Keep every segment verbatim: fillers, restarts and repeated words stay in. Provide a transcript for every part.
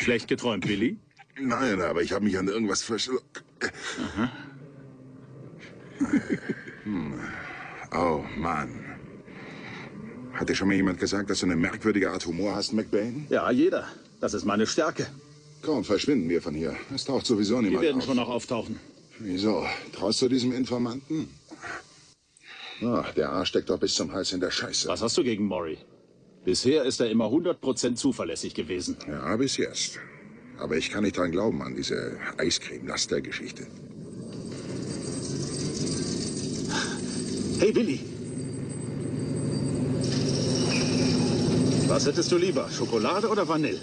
Schlecht geträumt, Billy? Nein, aber ich habe mich an irgendwas verschluckt. Aha. Hm. Oh, Mann. Hat dir schon mal jemand gesagt, dass du eine merkwürdige Art Humor hast, McBain? Ja, jeder. Das ist meine Stärke. Komm, verschwinden wir von hier. Es taucht sowieso niemand auf. Die werden schon noch auftauchen. Wieso? Traust du diesem Informanten? Oh, der Arsch steckt doch bis zum Hals in der Scheiße. Was hast du gegen Maury? Bisher ist er immer hundert Prozent zuverlässig gewesen. Ja, bis jetzt. Aber ich kann nicht dran glauben, an diese Eiscreme-Laster-Geschichte. Hey, Billy. Was hättest du lieber, Schokolade oder Vanille?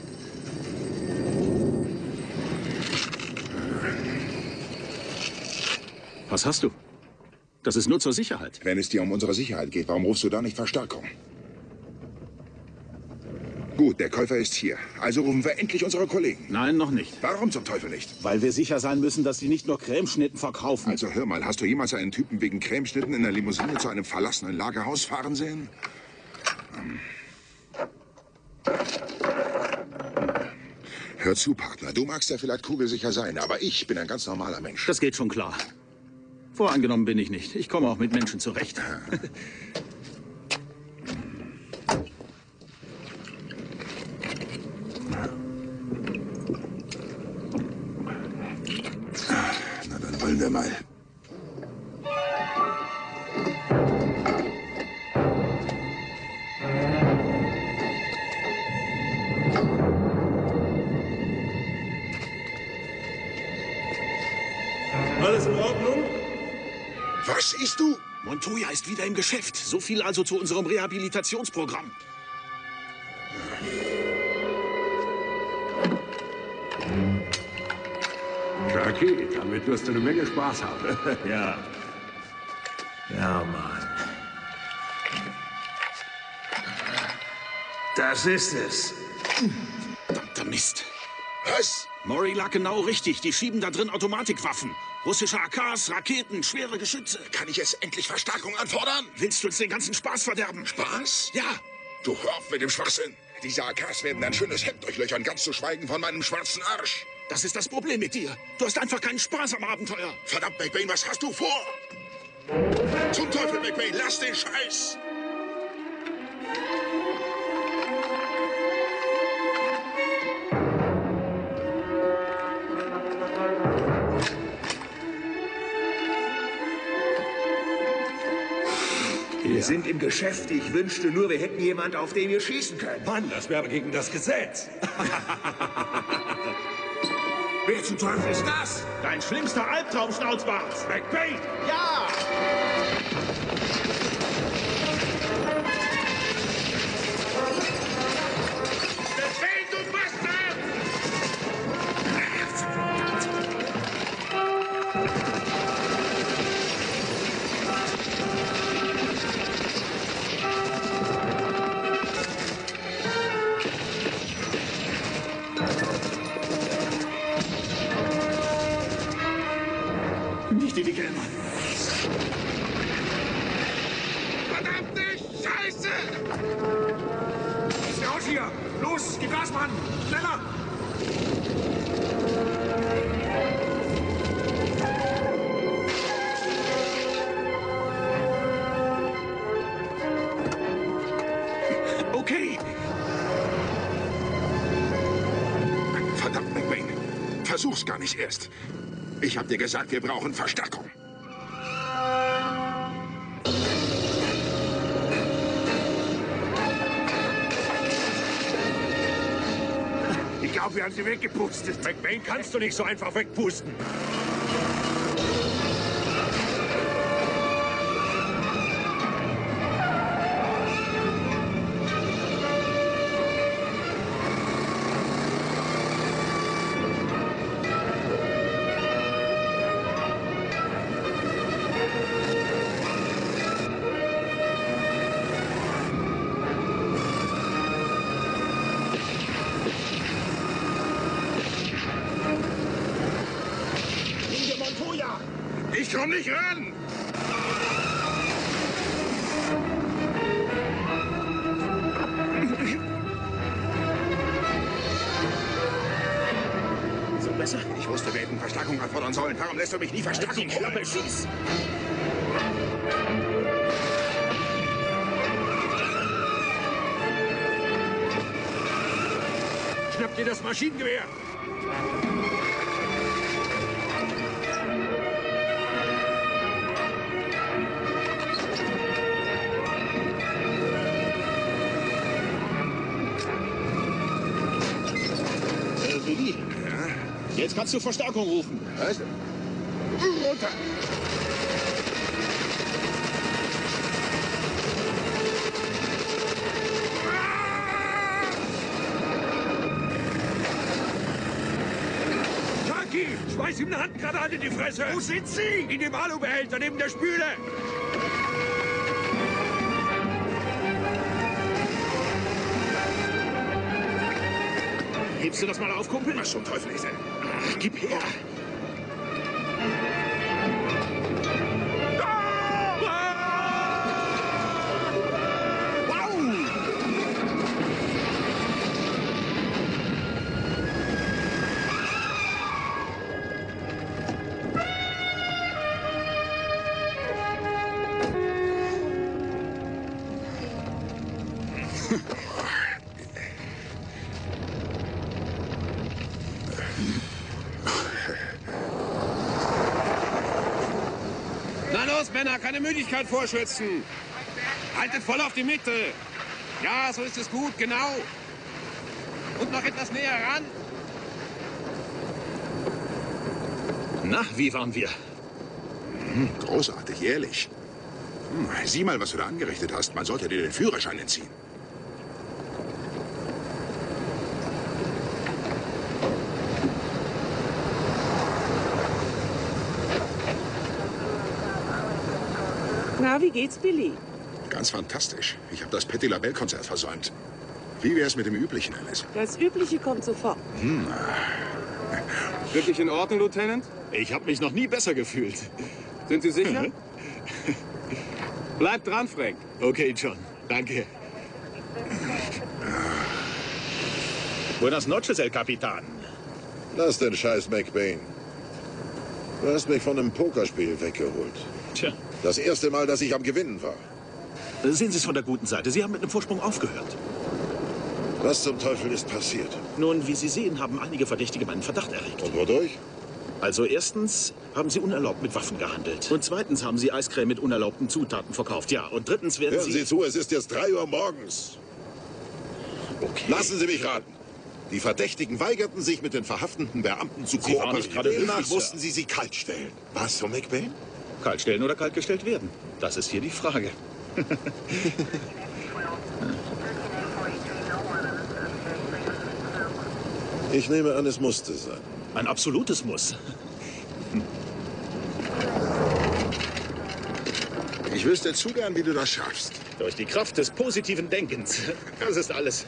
Was hast du? Das ist nur zur Sicherheit. Wenn es dir um unsere Sicherheit geht, warum rufst du da nicht Verstärkung? Gut, der Käufer ist hier. Also rufen wir endlich unsere Kollegen. Nein, noch nicht. Warum zum Teufel nicht? Weil wir sicher sein müssen, dass sie nicht nur Cremeschnitten verkaufen. Also hör mal, hast du jemals einen Typen wegen Cremeschnitten in der Limousine zu einem verlassenen Lagerhaus fahren sehen? Hm. Hör zu, Partner. Du magst ja vielleicht kugelsicher sein, aber ich bin ein ganz normaler Mensch. Das geht schon klar. Voreingenommen bin ich nicht. Ich komme auch mit Menschen zurecht. Na, dann wollen wir mal. Alles in Ordnung? Was siehst du? Montoya ist wieder im Geschäft. So viel also zu unserem Rehabilitationsprogramm. Jackie, damit wirst du eine Menge Spaß haben. Ja. Ja, Mann. Das ist es. Verdammter Mist. Was? Maury lag genau richtig. Die schieben da drin Automatikwaffen. Russische A Ks, Raketen, schwere Geschütze. Kann ich jetzt endlich Verstärkung anfordern? Willst du uns den ganzen Spaß verderben? Spaß? Ja. Du hör auf mit dem Schwachsinn. Diese A Ks werden ein schönes Hemd durchlöchern, ganz zu schweigen von meinem schwarzen Arsch. Das ist das Problem mit dir. Du hast einfach keinen Spaß am Abenteuer. Verdammt, McBain, was hast du vor? Zum Teufel, McBain, lass den Scheiß! Wir sind im Geschäft. Ich wünschte nur, wir hätten jemand, auf den wir schießen können. Mann, das wäre gegen das Gesetz. Wer zum Teufel ist das? Dein schlimmster Albtraum, Schnauzbart. McBain! Ja! McBain, du Bastard! Nicht in die Gelbe. Verdammte Scheiße! Ist raus hier! Los, gib Gas, Mann! Schneller! Okay. Verdammt, McBain. Versuch's gar nicht erst. Ich hab dir gesagt, wir brauchen Verstärkung. Ich glaube, wir haben sie weggepustet. McBain kannst du nicht so einfach wegpusten. Nimm dir Montoya. Ich komm nicht ran! Ich wusste, wir hätten Verstärkung anfordern sollen. Warum lässt du mich nie Verstärkung holen? Schieß! Schnappt ihr das Maschinengewehr! Äh, Willi? Ja? Jetzt kannst du Verstärkung rufen. Was? Runter! Sharky, schmeiß ihm eine Handgranate in die Fresse! Wo sind Sie? In dem Alubehälter neben der Spüle! Hebst du das mal auf, Kumpel? Was zum Teufel ist denn? Ach, gib her. Wow! Na los, Männer, keine Müdigkeit vorschützen. Haltet voll auf die Mitte. Ja, so ist es gut, genau. Und noch etwas näher ran. Na, wie waren wir? Hm, großartig, ehrlich. Hm, sieh mal, was du da angerichtet hast. Man sollte dir den Führerschein entziehen. Na, wie geht's, Billy? Ganz fantastisch. Ich habe das Patti LaBelle-Konzert versäumt. Wie wär's mit dem Üblichen, Alice? Das Übliche kommt sofort. Wirklich in Ordnung, Lieutenant? Ich habe mich noch nie besser gefühlt. Sind Sie sicher? Bleibt dran, Frank. Okay, John. Danke. Buenas noches, El Capitan. Lass den Scheiß, McBain. Du hast mich von einem Pokerspiel weggeholt. Tja, Das erste Mal, dass ich am Gewinnen war. sehen Sie es von der guten Seite. Sie haben mit einem Vorsprung aufgehört. Was zum Teufel ist passiert? Nun, wie Sie sehen, haben einige Verdächtige meinen Verdacht erregt. Und wodurch? Also erstens haben Sie unerlaubt mit Waffen gehandelt. Und zweitens haben Sie Eiscreme mit unerlaubten Zutaten verkauft. Ja, und drittens werden Hören Sie... Sie zu, es ist jetzt drei Uhr morgens. Okay. Lassen Sie mich raten. Die Verdächtigen weigerten sich, mit den verhafteten Beamten zu Sie waren nicht gerade kooperieren. Demnach höflich, mussten Sir. sie sie kaltstellen. Was, so McBain? Kaltstellen oder kaltgestellt werden? Das ist hier die Frage. Ich nehme an, es musste sein. Ein absolutes Muss. Ich wüsste zu gern, wie du das schaffst. Durch die Kraft des positiven Denkens. Das ist alles.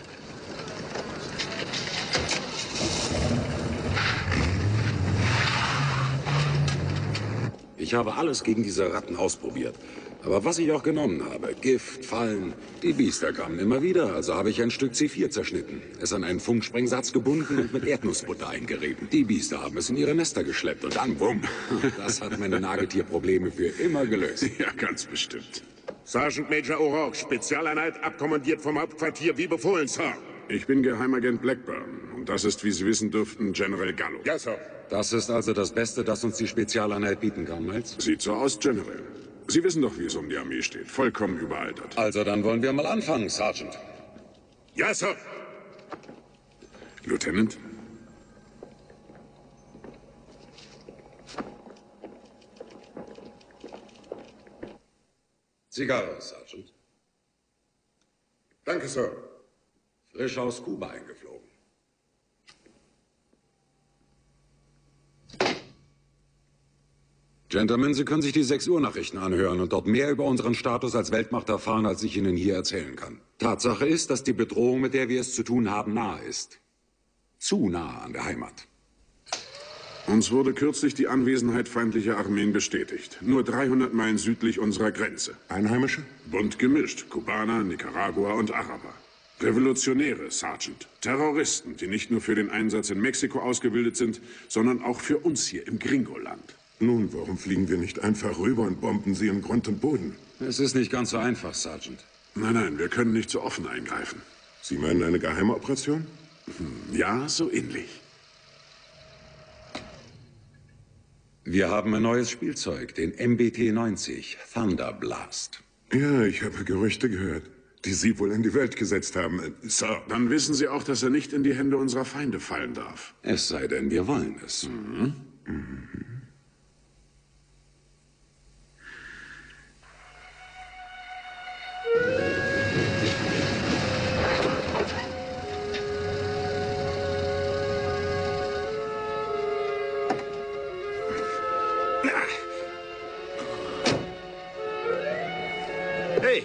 Ich habe alles gegen diese Ratten ausprobiert. Aber was ich auch genommen habe, Gift, Fallen, die Biester kamen immer wieder, also habe ich ein Stück C vier zerschnitten, es an einen Funksprengsatz gebunden und mit Erdnussbutter eingerieben. Die Biester haben es in ihre Nester geschleppt und dann bumm. Das hat meine Nagetierprobleme für immer gelöst. Ja, ganz bestimmt. Sergeant Major O'Rourke, Spezialeinheit, abkommandiert vom Hauptquartier, wie befohlen, Sir. Ich bin Geheimagent Blackburn. Und das ist, wie Sie wissen dürften, General Gallo. Ja, Sir. Das ist also das Beste, das uns die Spezialeinheit bieten kann, Miles? Sieht so aus, General. Sie wissen doch, wie es um die Armee steht. Vollkommen überaltert. Also dann wollen wir mal anfangen, Sergeant. Ja, Sir. Lieutenant? Zigarre, Sergeant. Danke, Sir. Frisch aus Kuba eingeflogen. Gentlemen, Sie können sich die sechs Uhr Nachrichten anhören und dort mehr über unseren Status als Weltmacht erfahren, als ich Ihnen hier erzählen kann. Tatsache ist, dass die Bedrohung, mit der wir es zu tun haben, nahe ist. Zu nah an der Heimat. Uns wurde kürzlich die Anwesenheit feindlicher Armeen bestätigt. Nur dreihundert Meilen südlich unserer Grenze. Einheimische? Bunt gemischt. Kubaner, Nicaragua und Araber. Revolutionäre, Sergeant. Terroristen, die nicht nur für den Einsatz in Mexiko ausgebildet sind, sondern auch für uns hier im Gringoland. Nun, warum fliegen wir nicht einfach rüber und bomben sie in Grund und Boden? Es ist nicht ganz so einfach, Sergeant. Nein, nein, wir können nicht so offen eingreifen. Sie meinen eine geheime Operation? Hm, ja, so ähnlich. Wir haben ein neues Spielzeug, den M B T neunzig, Thunder Blast. Ja, ich habe Gerüchte gehört, die Sie wohl in die Welt gesetzt haben, Sir. Dann wissen Sie auch, dass er nicht in die Hände unserer Feinde fallen darf. Es sei denn, wir wollen es. Mhm. Mhm. Hey!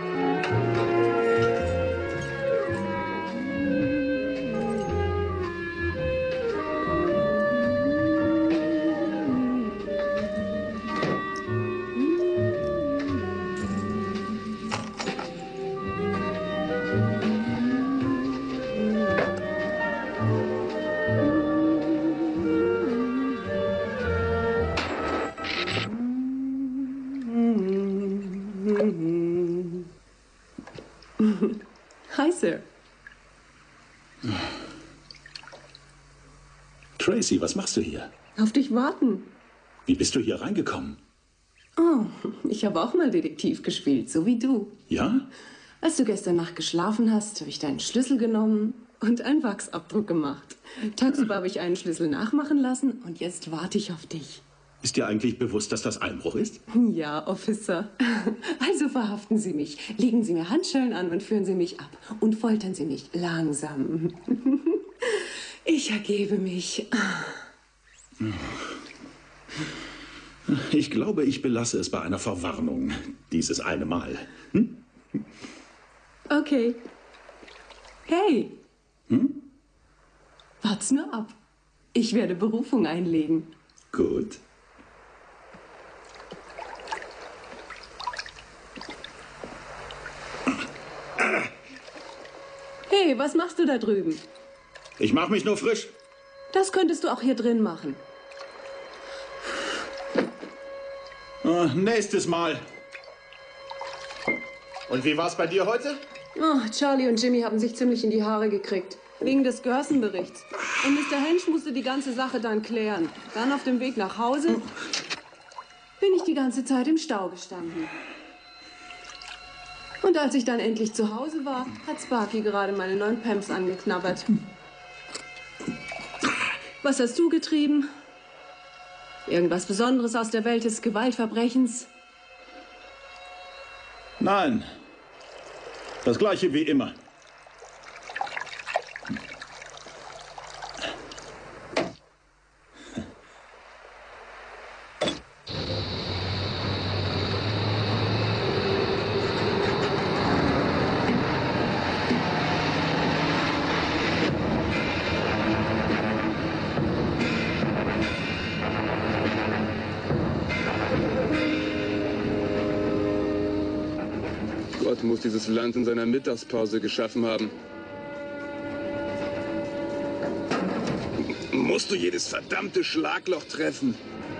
Hi, Sir. Tracy, was machst du hier? Auf dich warten. Wie bist du hier reingekommen? Oh, ich habe auch mal Detektiv gespielt, so wie du. Ja? Als du gestern Nacht geschlafen hast, habe ich deinen Schlüssel genommen und einen Wachsabdruck gemacht. Tagsüber habe ich einen Schlüssel nachmachen lassen und jetzt warte ich auf dich. Ist dir eigentlich bewusst, dass das Einbruch ist? Ja, Officer. Also verhaften Sie mich, legen Sie mir Handschellen an und führen Sie mich ab. Und foltern Sie mich langsam. Ich ergebe mich. Ich glaube, ich belasse es bei einer Verwarnung. Dieses eine Mal. Hm? Okay. Hey. Hm? Wart's nur ab. Ich werde Berufung einlegen. Gut. Hey, was machst du da drüben? Ich mache mich nur frisch. Das könntest du auch hier drin machen. Ah, nächstes Mal. Und wie war's bei dir heute? Oh, Charlie und Jimmy haben sich ziemlich in die Haare gekriegt. Wegen des Gerson-Berichts. Und Mister Hensch musste die ganze Sache dann klären. Dann auf dem Weg nach Hause bin ich die ganze Zeit im Stau gestanden. Und als ich dann endlich zu Hause war, hat Sparky gerade meine neuen Pamps angeknabbert. Was hast du getrieben? Irgendwas Besonderes aus der Welt des Gewaltverbrechens? Nein. Das gleiche wie immer. Gott muss dieses Land in seiner Mittagspause geschaffen haben. Musst du jedes verdammte Schlagloch treffen?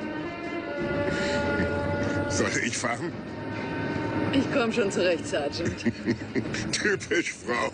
Soll ich fahren? Ich komme schon zurecht, Sergeant. Typisch, Frau.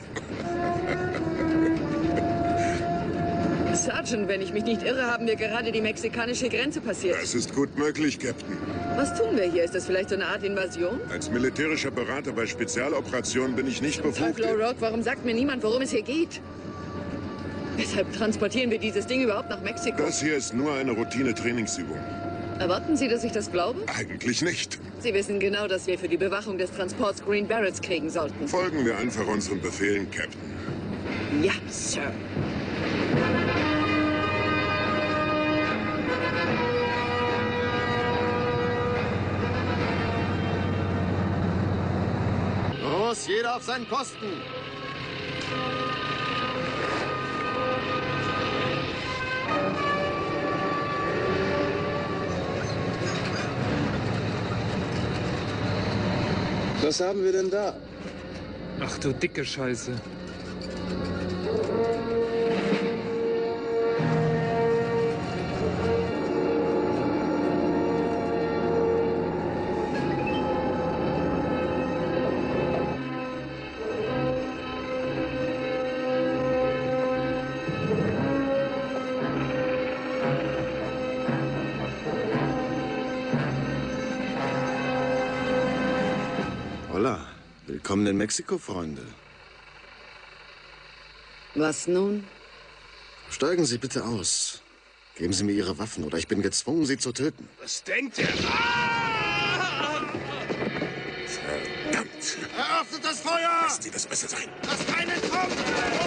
Sergeant, wenn ich mich nicht irre, haben wir gerade die mexikanische Grenze passiert. Das ist gut möglich, Captain. Was tun wir hier? Ist das vielleicht so eine Art Invasion? Als militärischer Berater bei Spezialoperationen bin ich nicht befugt. Teufel O'Rourke, warum sagt mir niemand, worum es hier geht? Weshalb transportieren wir dieses Ding überhaupt nach Mexiko? Das hier ist nur eine Routine-Trainingsübung. Erwarten Sie, dass ich das glaube? Eigentlich nicht. Sie wissen genau, dass wir für die Bewachung des Transports Green Berets kriegen sollten. Folgen wir einfach unseren Befehlen, Captain. Ja, Sir. Los, jeder auf seinen Posten. Was haben wir denn da? Ach du dicke Scheiße. Willkommen in Mexiko, Freunde. Was nun? Steigen Sie bitte aus. Geben Sie mir Ihre Waffen oder ich bin gezwungen, Sie zu töten. Was denkt ihr? Ah! Verdammt! Eröffnet das Feuer! Lassen Sie das besser sein. Lass keinen kommen!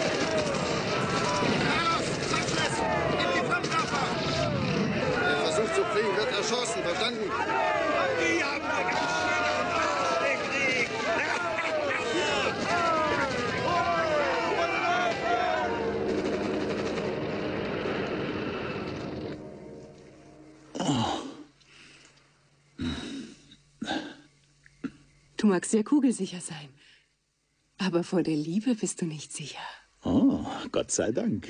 Carlos, Sanchez, gib die Flammenwerfer! Wer versucht zu fliehen, wird erschossen, verstanden? Die haben wir ganz schön gekriegt! Du magst sehr kugelsicher sein. Aber vor der Liebe bist du nicht sicher. Oh, Gott sei Dank.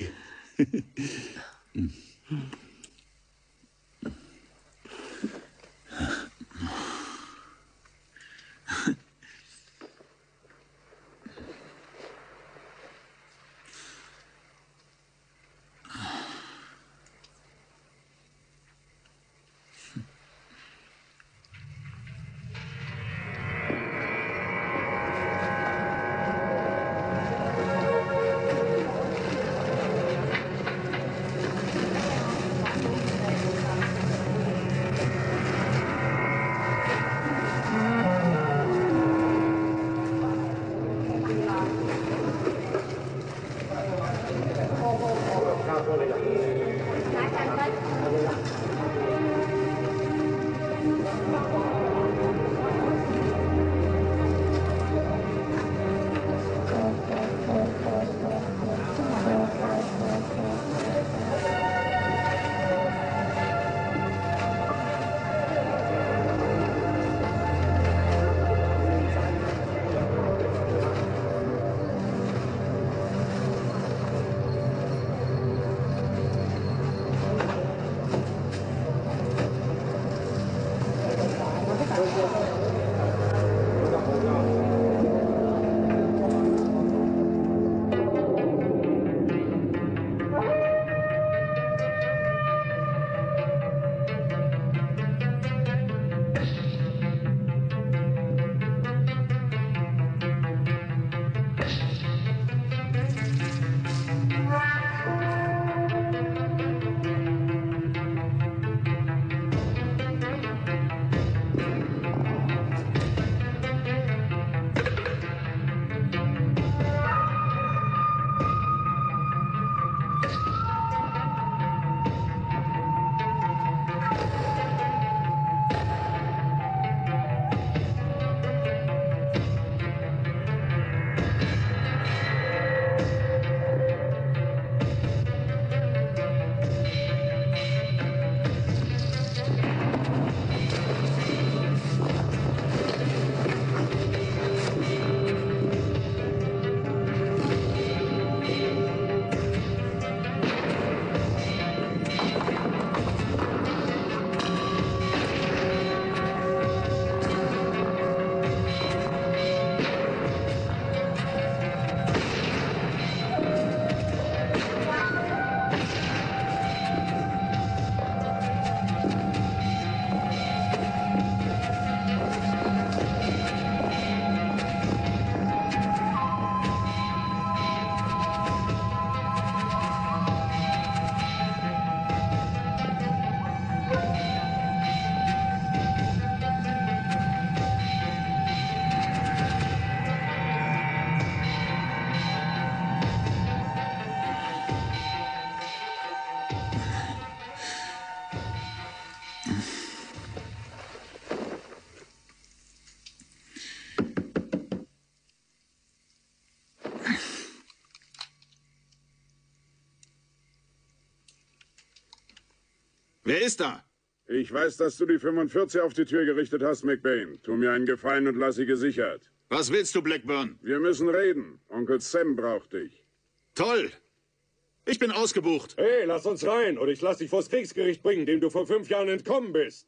Wer ist da? Ich weiß, dass du die fünfundvierzig auf die Tür gerichtet hast, McBain. Tu mir einen Gefallen und lass sie gesichert. Was willst du, Blackburn? Wir müssen reden. Onkel Sam braucht dich. Toll. Ich bin ausgebucht. Hey, lass uns rein, oder ich lass dich vors Kriegsgericht bringen, dem du vor fünf Jahren entkommen bist.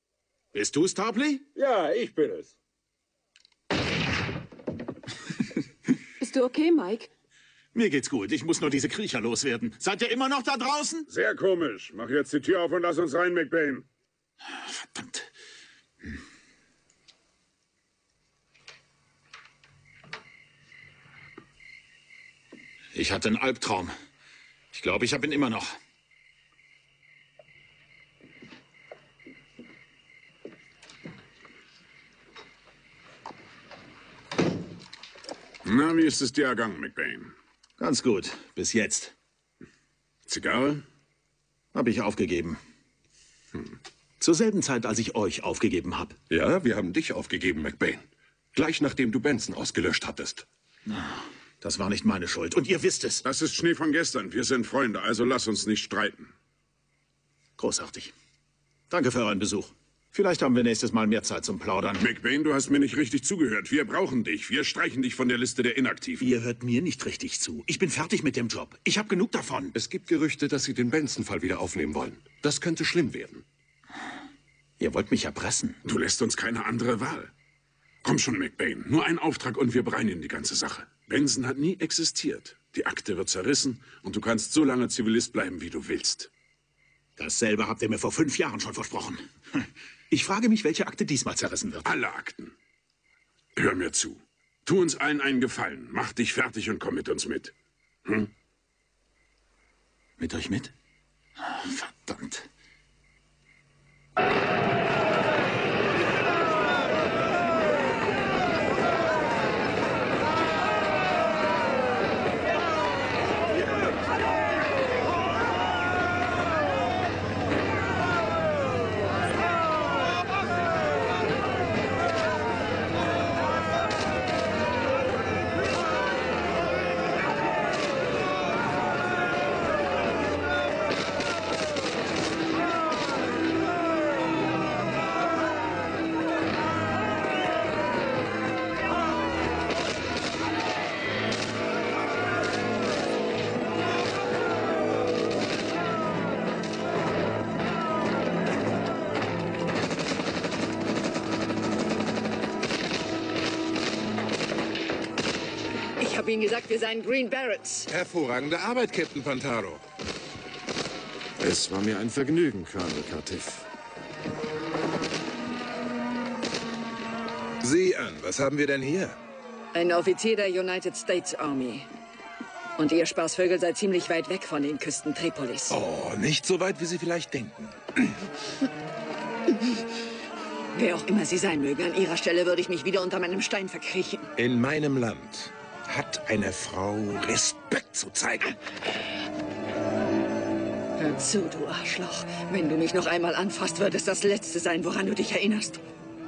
Bist du es, Tarpley? Ja, ich bin es. Bist du okay, Mike? Mir geht's gut. Ich muss nur diese Kriecher loswerden. Seid ihr immer noch da draußen? Sehr komisch. Mach jetzt die Tür auf und lass uns rein, McBain. Verdammt. Ich hatte einen Albtraum. Ich glaube, ich habe ihn immer noch. Na, wie ist es dir ergangen, McBain? Ganz gut, bis jetzt. Zigarre? Habe ich aufgegeben. Hm. Zur selben Zeit, als ich euch aufgegeben habe. Ja, wir haben dich aufgegeben, McBain. Gleich nachdem du Benson ausgelöscht hattest. Das war nicht meine Schuld. Und ihr wisst es. Das ist Schnee von gestern. Wir sind Freunde, also lass uns nicht streiten. Großartig. Danke für euren Besuch. Vielleicht haben wir nächstes Mal mehr Zeit zum Plaudern. McBain, du hast mir nicht richtig zugehört. Wir brauchen dich. Wir streichen dich von der Liste der Inaktiven. Ihr hört mir nicht richtig zu. Ich bin fertig mit dem Job. Ich habe genug davon. Es gibt Gerüchte, dass sie den Benson-Fall wieder aufnehmen wollen. Das könnte schlimm werden. Ihr wollt mich erpressen. Du lässt uns keine andere Wahl. Komm schon, McBain. Nur ein Auftrag und wir bereinigen die ganze Sache. Benson hat nie existiert. Die Akte wird zerrissen und du kannst so lange Zivilist bleiben, wie du willst. Dasselbe habt ihr mir vor fünf Jahren schon versprochen. Ich frage mich, welche Akte diesmal zerrissen wird. Alle Akten. Hör mir zu. Tu uns allen einen Gefallen. Mach dich fertig und komm mit uns mit. Hm? Mit euch mit? Verdammt. Ich habe Ihnen gesagt, wir seien Green Berets. Hervorragende Arbeit, Captain Pantaro. Es war mir ein Vergnügen, Colonel Cartiff. Sieh an, was haben wir denn hier? Ein Offizier der United States Army. Und ihr Spaßvögel seid ziemlich weit weg von den Küsten Tripolis. Oh, nicht so weit, wie Sie vielleicht denken. Wer auch immer Sie sein mögen, an Ihrer Stelle würde ich mich wieder unter meinem Stein verkriechen. In meinem Land hat eine Frau Respekt zu zeigen. Hör zu, du Arschloch. Wenn du mich noch einmal anfasst, wird es das Letzte sein, woran du dich erinnerst.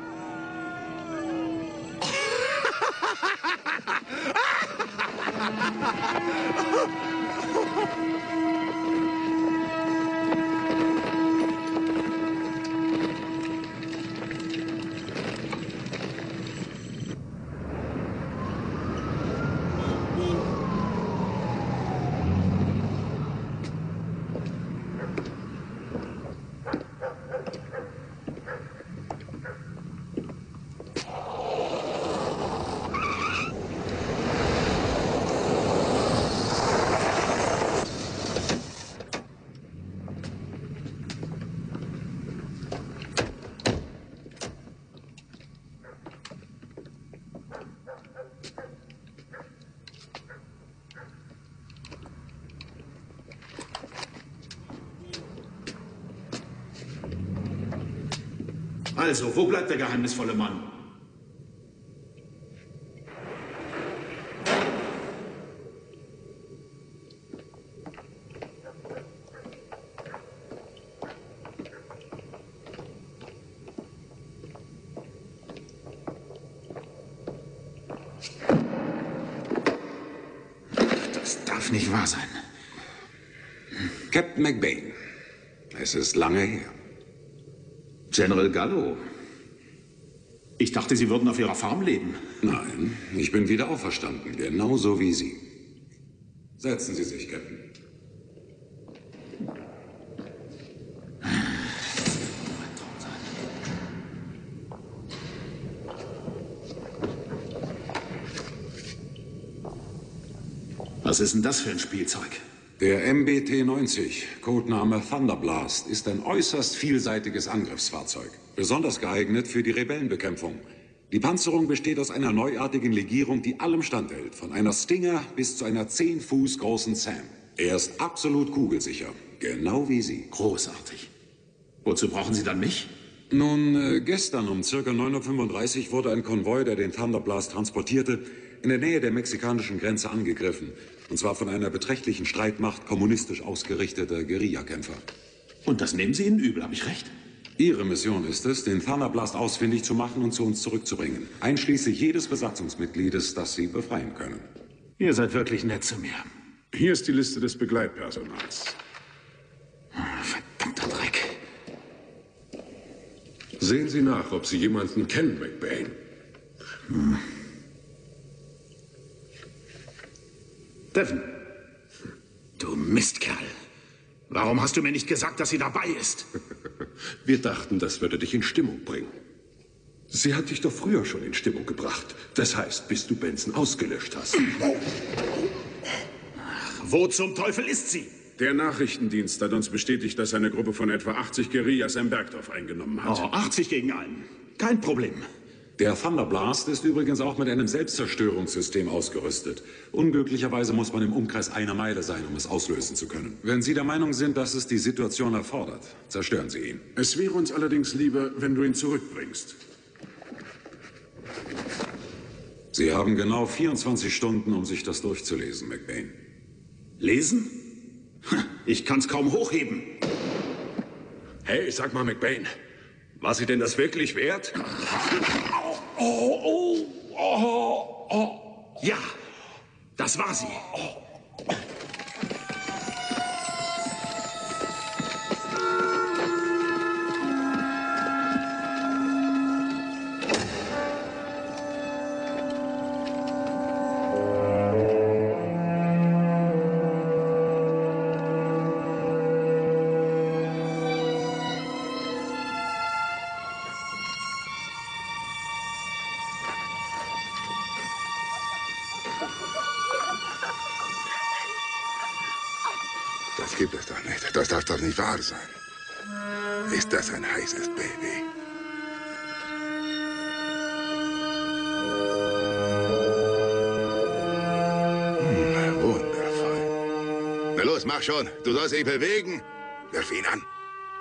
Also, wo bleibt der geheimnisvolle Mann? Das darf nicht wahr sein. Captain McBain, es ist lange her. General Gallo. Ich dachte, Sie würden auf Ihrer Farm leben. Nein, ich bin wieder auferstanden, genauso wie Sie. Setzen Sie sich, Captain. Was ist denn das für ein Spielzeug? Der M B T neunzig, Codename Thunderblast, ist ein äußerst vielseitiges Angriffsfahrzeug. Besonders geeignet für die Rebellenbekämpfung. Die Panzerung besteht aus einer neuartigen Legierung, die allem standhält. Von einer Stinger bis zu einer zehn Fuß großen Sam. Er ist absolut kugelsicher. Genau wie Sie. Großartig. Wozu brauchen Sie dann mich? Nun, äh, gestern um circa neun Uhr fünfunddreißig wurde ein Konvoi, der den Thunderblast transportierte, in der Nähe der mexikanischen Grenze angegriffen. Und zwar von einer beträchtlichen Streitmacht kommunistisch ausgerichteter Guerillakämpfer. Und das nehmen Sie Ihnen übel, habe ich recht? Ihre Mission ist es, den Thunderblast ausfindig zu machen und zu uns zurückzubringen. Einschließlich jedes Besatzungsmitgliedes, das Sie befreien können. Ihr seid wirklich nett zu mir. Hier ist die Liste des Begleitpersonals. Verdammter Dreck. Sehen Sie nach, ob Sie jemanden kennen, McBain. Hm. Devon. Du Mistkerl. Warum hast du mir nicht gesagt, dass sie dabei ist? Wir dachten, das würde dich in Stimmung bringen. Sie hat dich doch früher schon in Stimmung gebracht. Das heißt, bis du Benson ausgelöscht hast. Ach, wo zum Teufel ist sie? Der Nachrichtendienst hat uns bestätigt, dass eine Gruppe von etwa achtzig Guerillas ein Bergdorf eingenommen hat. Oh, achtzig gegen einen. Kein Problem. Der Thunderblast ist übrigens auch mit einem Selbstzerstörungssystem ausgerüstet. Unglücklicherweise muss man im Umkreis einer Meile sein, um es auslösen zu können. Wenn Sie der Meinung sind, dass es die Situation erfordert, zerstören Sie ihn. Es wäre uns allerdings lieber, wenn du ihn zurückbringst. Sie haben genau vierundzwanzig Stunden, um sich das durchzulesen, McBain. Lesen? Ich kann's kaum hochheben. Hey, sag mal, McBain, war sie denn das wirklich wert? Oh, oh, oh, oh. Ja, das war sie. Das gibt es doch nicht. Das darf doch nicht wahr sein. Ist das ein heißes Baby? Hm, wundervoll. Na los, mach schon. Du sollst dich bewegen. Wirf ihn an.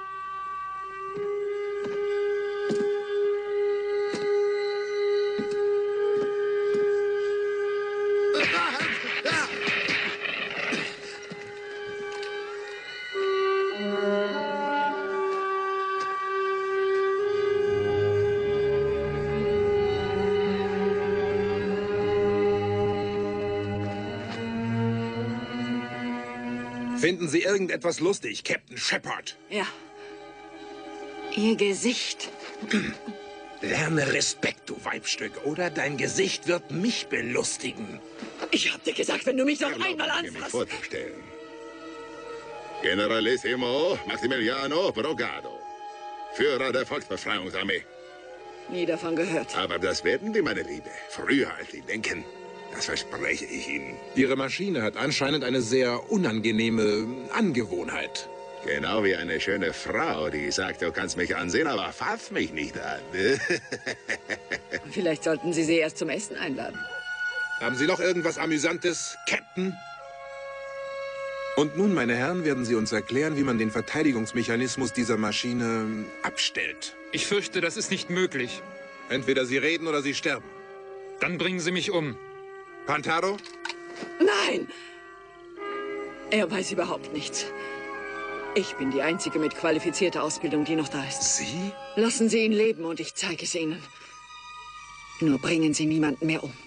Finden Sie irgendetwas lustig, Captain Shepard? Ja. Ihr Gesicht. Lerne Respekt, du Weibstück, oder dein Gesicht wird mich belustigen. Ich hab dir gesagt, wenn du mich noch einmal Mich anfasst. vorzustellen. Generalissimo Maximiliano Brogado, Führer der Volksbefreiungsarmee. Nie davon gehört. Aber das werden Sie, meine Liebe, früher als Sie denken. Das verspreche ich Ihnen. Ihre Maschine hat anscheinend eine sehr unangenehme Angewohnheit. Genau wie eine schöne Frau, die sagt, du kannst mich ansehen, aber fass mich nicht an. Vielleicht sollten Sie sie erst zum Essen einladen. Haben Sie noch irgendwas Amüsantes, Captain? Und nun, meine Herren, werden Sie uns erklären, wie man den Verteidigungsmechanismus dieser Maschine abstellt. Ich fürchte, das ist nicht möglich. Entweder Sie reden oder Sie sterben. Dann bringen Sie mich um. Pantaro? Nein! Er weiß überhaupt nichts. Ich bin die Einzige mit qualifizierter Ausbildung, die noch da ist. Sie? Lassen Sie ihn leben und ich zeige es Ihnen. Nur bringen Sie niemanden mehr um.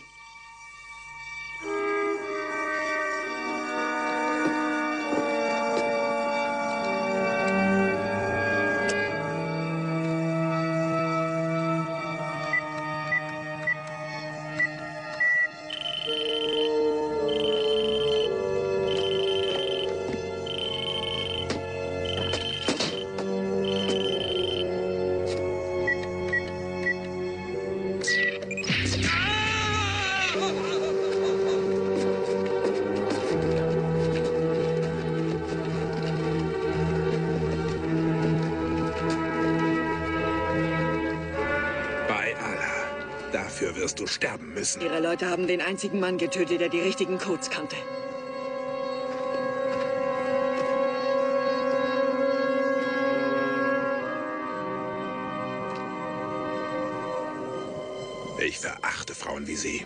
wirst du sterben müssen. Ihre Leute haben den einzigen Mann getötet, der die richtigen Codes kannte. Ich verachte Frauen wie Sie.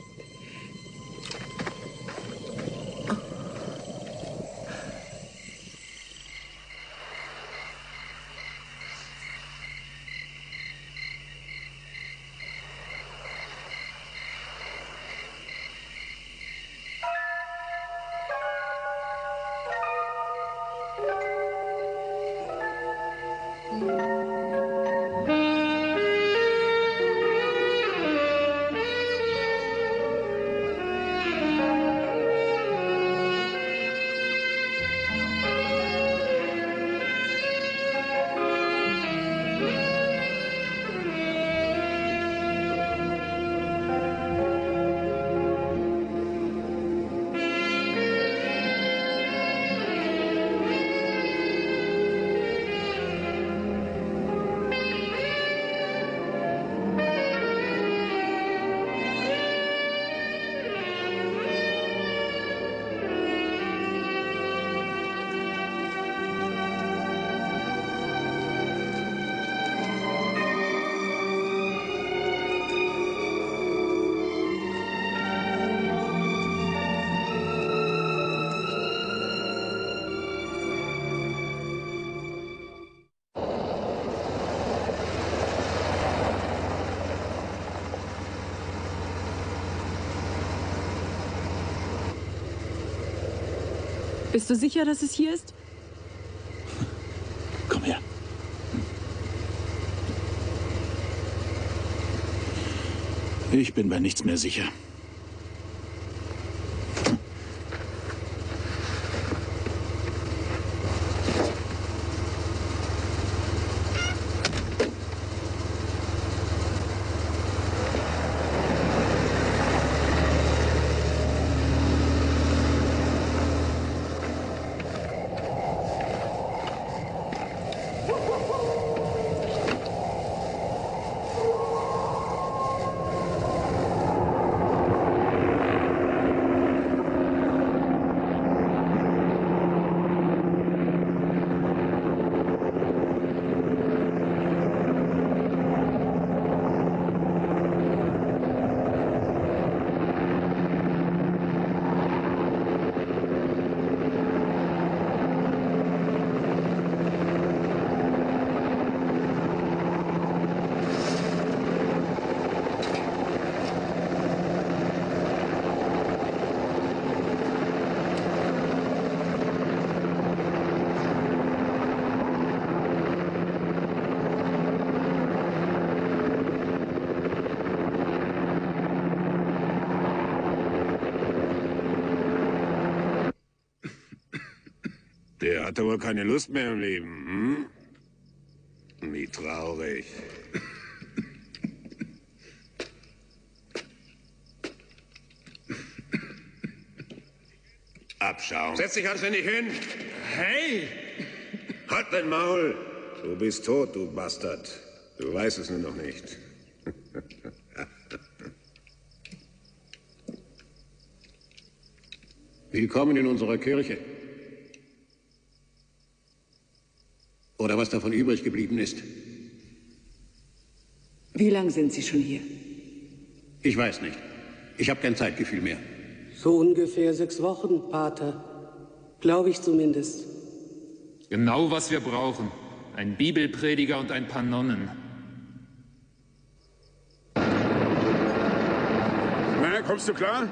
Bist du sicher, dass es hier ist? Komm her. Ich bin bei nichts mehr sicher. Der hatte wohl keine Lust mehr im Leben, hm? Wie traurig. Abschauen. Setz dich anständig hin. Hey! Halt dein Maul! Du bist tot, du Bastard. Du weißt es nur noch nicht. Willkommen in unserer Kirche. Oder was davon übrig geblieben ist. Wie lange sind Sie schon hier? Ich weiß nicht. Ich habe kein Zeitgefühl mehr. So ungefähr sechs Wochen, Pater. Glaube ich zumindest. Genau, was wir brauchen. Ein Bibelprediger und ein paar Nonnen. Na, kommst du klar?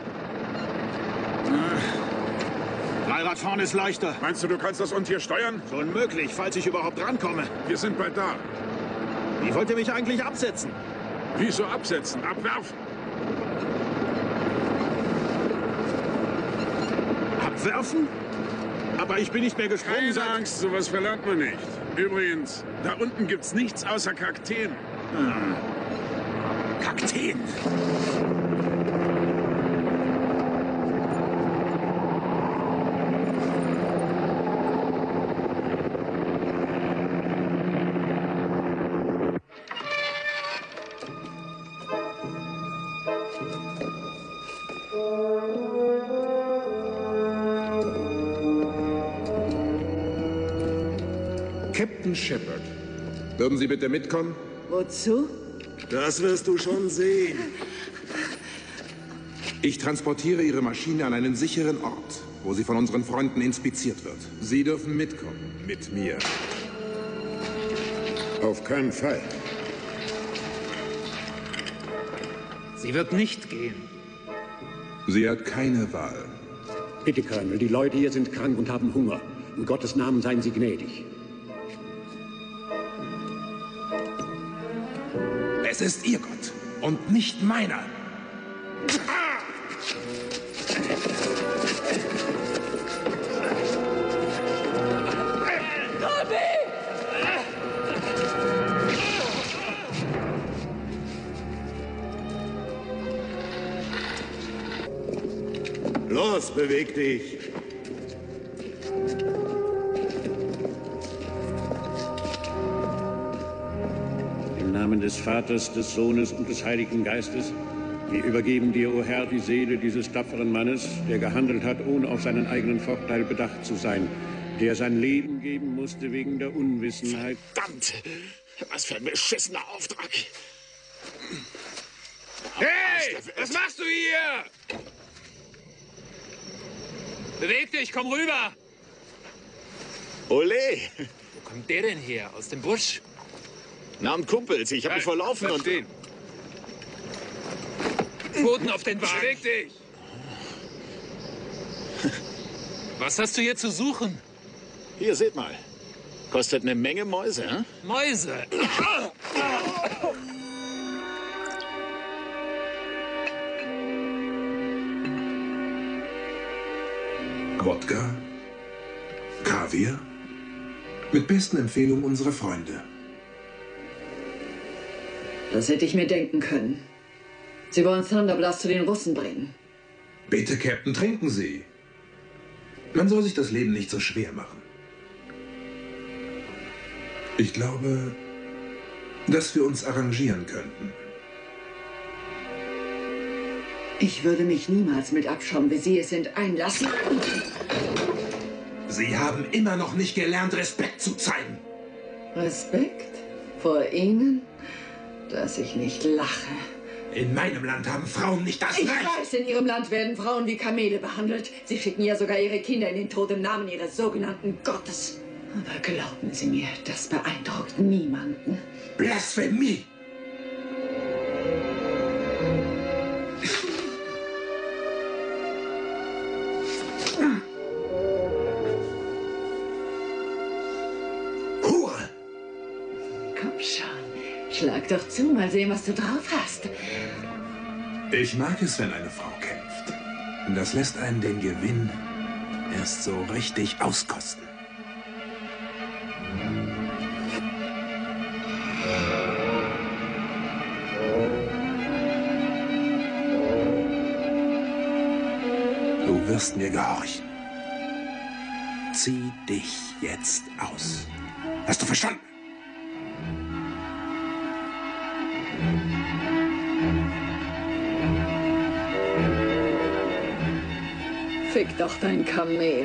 Dreirad vorne ist leichter. Meinst du, du kannst das Untier steuern? Schon möglich, falls ich überhaupt rankomme. Wir sind bald da. Wie wollt ihr mich eigentlich absetzen? Wieso absetzen? Abwerfen! Abwerfen? Aber ich bin nicht mehr gesprungen. Keine Angst, sowas verlernt man nicht. Übrigens, da unten gibt's nichts außer Kakteen. Hm. Kakteen? Captain Shepard, würden Sie bitte mitkommen? Wozu? Das wirst du schon sehen. Ich transportiere Ihre Maschine an einen sicheren Ort, wo sie von unseren Freunden inspiziert wird. Sie dürfen mitkommen. Mit mir. Auf keinen Fall. Sie wird nicht gehen. Sie hat keine Wahl. Bitte, Colonel, die Leute hier sind krank und haben Hunger. In Gottes Namen seien Sie gnädig. Es ist Ihr Gott und nicht meiner. Los, beweg dich. Im Namen des Vaters, des Sohnes und des Heiligen Geistes, wir übergeben dir, o Herr, die Seele dieses tapferen Mannes, der gehandelt hat, ohne auf seinen eigenen Vorteil bedacht zu sein, der sein Leben geben musste wegen der Unwissenheit. Verdammt! Was für ein beschissener Auftrag! Hey! Was machst du hier? Beweg dich, komm rüber! Ole! Wo kommt der denn her? Aus dem Busch? Na und Kumpels, ich hab mich verlaufen und... Stehen. Pfoten auf den Wagen! Beweg dich! Was hast du hier zu suchen? Hier, seht mal. Kostet eine Menge Mäuse, hm? Mäuse! Wodka, Kaviar, mit besten Empfehlungen unserer Freunde. Das hätte ich mir denken können. Sie wollen Thunderblast zu den Russen bringen. Bitte, Captain, trinken Sie. Man soll sich das Leben nicht so schwer machen. Ich glaube, dass wir uns arrangieren könnten. Ich würde mich niemals mit Abschaum, wie Sie es sind, einlassen. Sie haben immer noch nicht gelernt, Respekt zu zeigen. Respekt? Vor Ihnen? Dass ich nicht lache. In meinem Land haben Frauen nicht das Ich Recht. weiß, in Ihrem Land werden Frauen wie Kamele behandelt. Sie schicken ja sogar Ihre Kinder in den Tod im Namen Ihres sogenannten Gottes. Aber glauben Sie mir, das beeindruckt niemanden. Blasphemie! Hure! Komm schon, schlag doch zu, mal sehen, was du drauf hast. Ich mag es, wenn eine Frau kämpft. Das lässt einen den Gewinn erst so richtig auskosten. Du wirst mir gehorchen. Zieh dich jetzt aus. Hast du verstanden? Fick doch dein Kamel.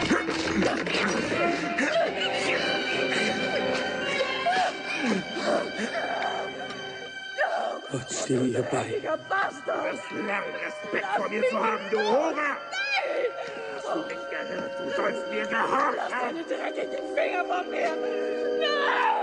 Gott stehe ihr bei. Du wirst lernen, Respekt vor mir zu haben, du Hure! Hast du nicht gehört? Du sollst mir gehorchen! Lass deine dreckigen Finger von mir! Nein!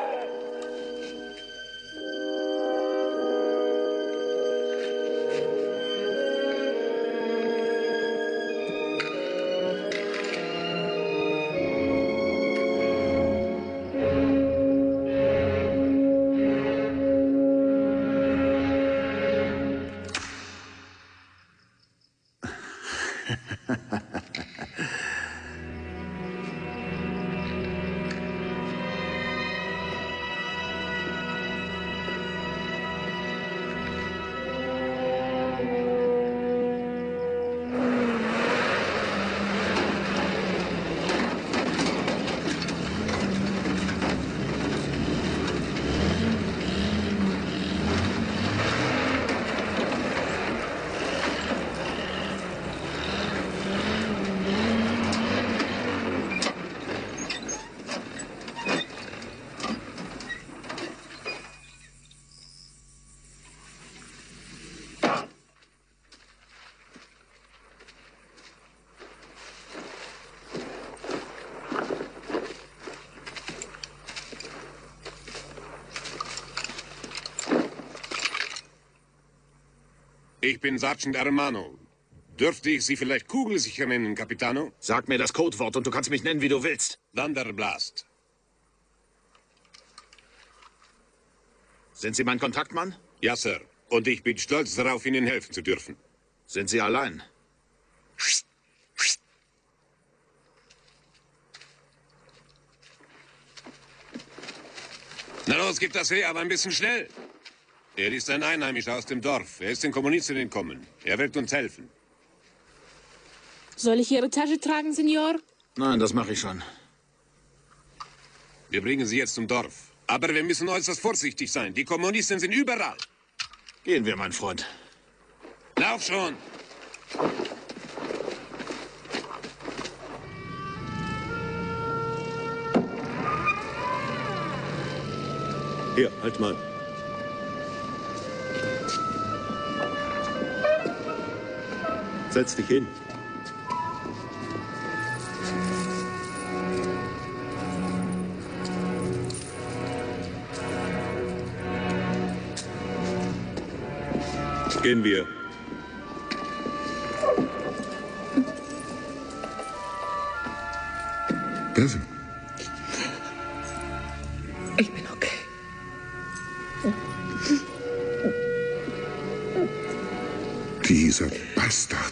Ich bin Sergeant Hermano. Dürfte ich Sie vielleicht kugelsicher nennen, Capitano? Sag mir das Codewort und du kannst mich nennen, wie du willst. Thunderblast. Sind Sie mein Kontaktmann? Ja, Sir. Und ich bin stolz darauf, Ihnen helfen zu dürfen. Sind Sie allein? Na los, gib das her, aber ein bisschen schnell. Er ist ein Einheimischer aus dem Dorf. Er ist den Kommunisten entkommen. Er wird uns helfen. Soll ich Ihre Tasche tragen, Senor? Nein, das mache ich schon. Wir bringen Sie jetzt zum Dorf. Aber wir müssen äußerst vorsichtig sein. Die Kommunisten sind überall. Gehen wir, mein Freund. Lauf schon! Hier, halt mal. Setz dich hin. Gehen wir. Devin. Ich bin okay. Dieser Bastard.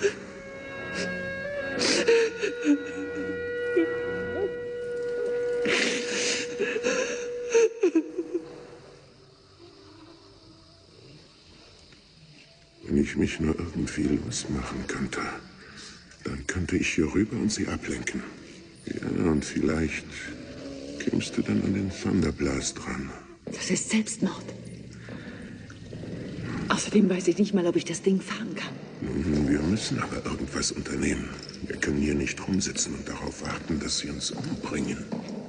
Wenn ich mich nur irgendwie losmachen könnte, dann könnte ich hier rüber und sie ablenken. Ja, und vielleicht kämst du dann an den Thunderblast dran. Das ist Selbstmord. Außerdem weiß ich nicht mal, ob ich das Ding fahren kann. Nun, wir müssen aber irgendwas unternehmen. Wir können hier nicht rumsitzen und darauf warten, dass sie uns umbringen.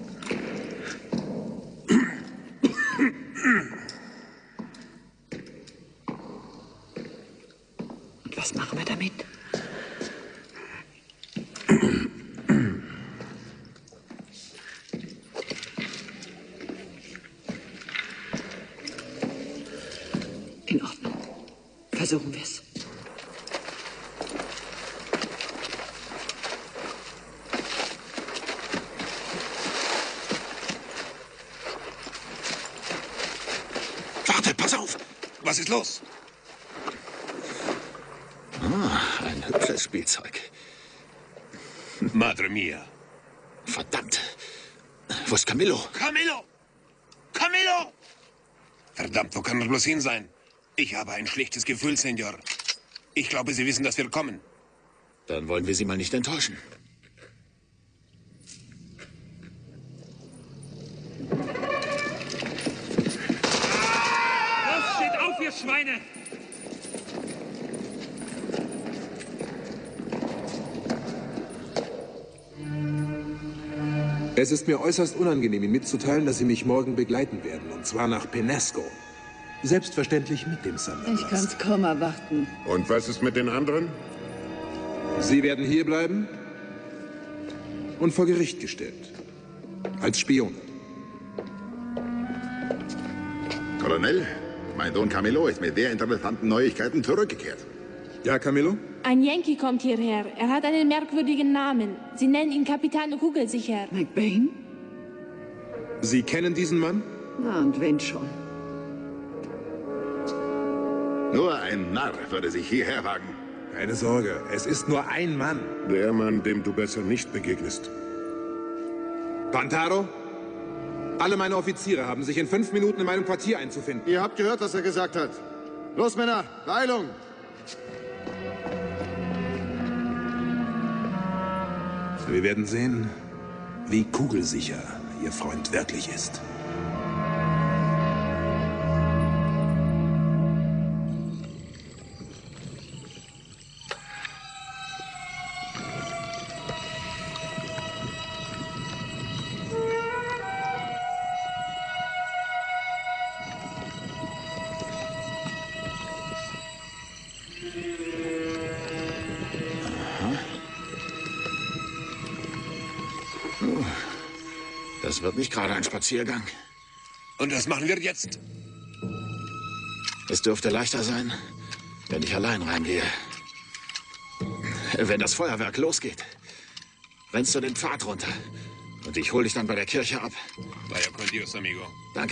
Und was machen wir damit? In Ordnung. Versuchen wir es. Warte, pass auf! Was ist los? Ah, ein hübsches Spielzeug. Madre mia. Verdammt. Wo ist Camillo? Camillo! Camillo! Verdammt, wo kann er bloß hin sein? Ich habe ein schlechtes Gefühl, Senor. Ich glaube, Sie wissen, dass wir kommen. Dann wollen wir Sie mal nicht enttäuschen. Los, steht auf, ihr Schweine! Es ist mir äußerst unangenehm, Ihnen mitzuteilen, dass Sie mich morgen begleiten werden, und zwar nach Penasco. Selbstverständlich mit dem Thunderblast. Ich kann's kaum erwarten. Und was ist mit den anderen? Sie werden hier bleiben und vor Gericht gestellt. Als Spion. Colonel, mein Sohn Camillo ist mit sehr interessanten Neuigkeiten zurückgekehrt. Ja, Camillo? Ein Yankee kommt hierher. Er hat einen merkwürdigen Namen. Sie nennen ihn Capitano Kugelsicher. McBain? Sie kennen diesen Mann? Na, und wenn schon. Nur ein Narr würde sich hierher wagen. Keine Sorge, es ist nur ein Mann. Der Mann, dem du besser nicht begegnest. Pantaro? Alle meine Offiziere haben sich in fünf Minuten in meinem Quartier einzufinden. Ihr habt gehört, was er gesagt hat. Los, Männer, Beeilung! Wir werden sehen, wie kugelsicher Ihr Freund wirklich ist. Das wird nicht gerade ein Spaziergang. Und was machen wir jetzt? Es dürfte leichter sein, wenn ich allein reingehe. Wenn das Feuerwerk losgeht, rennst du den Pfad runter. Und ich hol dich dann bei der Kirche ab. Vaya con Dios, amigo. Danke.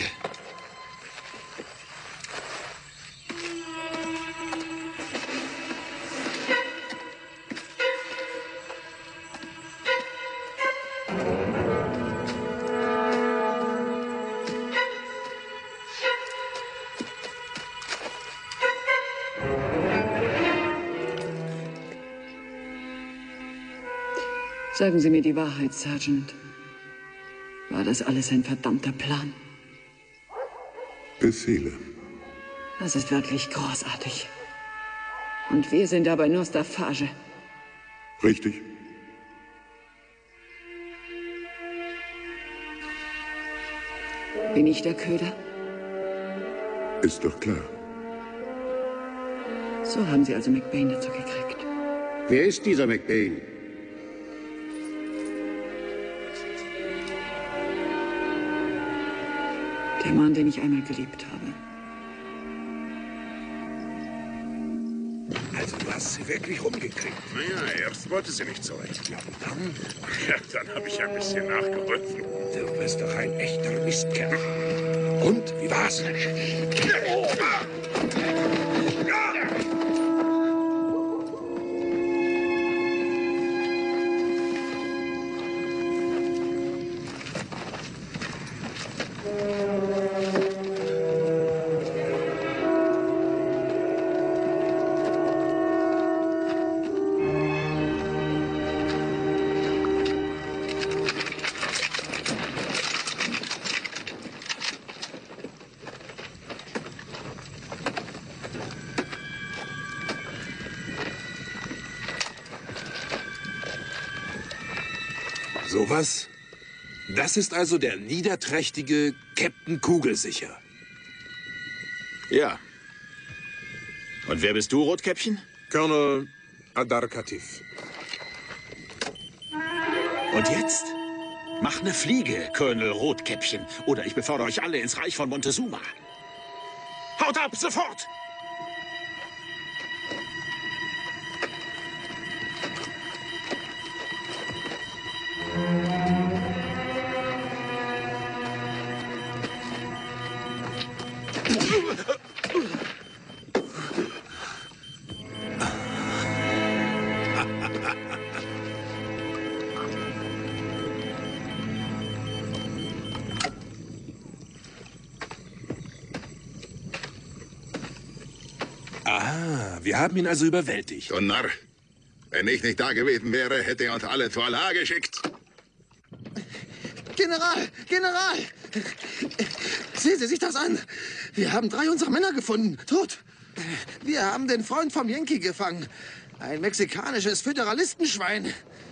Sagen Sie mir die Wahrheit, Sergeant. War das alles ein verdammter Plan? Befehle. Das ist wirklich großartig. Und wir sind aber nur Staffage. Richtig. Bin ich der Köder? Ist doch klar. So haben Sie also McBain dazu gekriegt. Wer ist dieser McBain? Der Mann, den ich einmal geliebt habe. Also, du hast sie wirklich rumgekriegt. Naja, erst wollte sie nicht so recht. Ja, dann? Ja, dann habe ich ein bisschen nachgeholfen. Du bist doch ein echter Mistkerl. Und, wie war's? Sowas? Das ist also der niederträchtige Captain Kugelsicher. Ja. Und wer bist du, Rotkäppchen? Colonel Adarkatif. Und jetzt? Mach eine Fliege, Colonel Rotkäppchen. Oder ich befördere euch alle ins Reich von Montezuma. Haut ab, sofort! Ah, wir haben ihn also überwältigt. Du Narr. Wenn ich nicht da gewesen wäre, hätte er uns alle zur Allah geschickt. General! General! Sehen Sie sich das an! Wir haben drei unserer Männer gefunden. Tot. Wir haben den Freund vom Yankee gefangen. Ein mexikanisches Föderalistenschwein.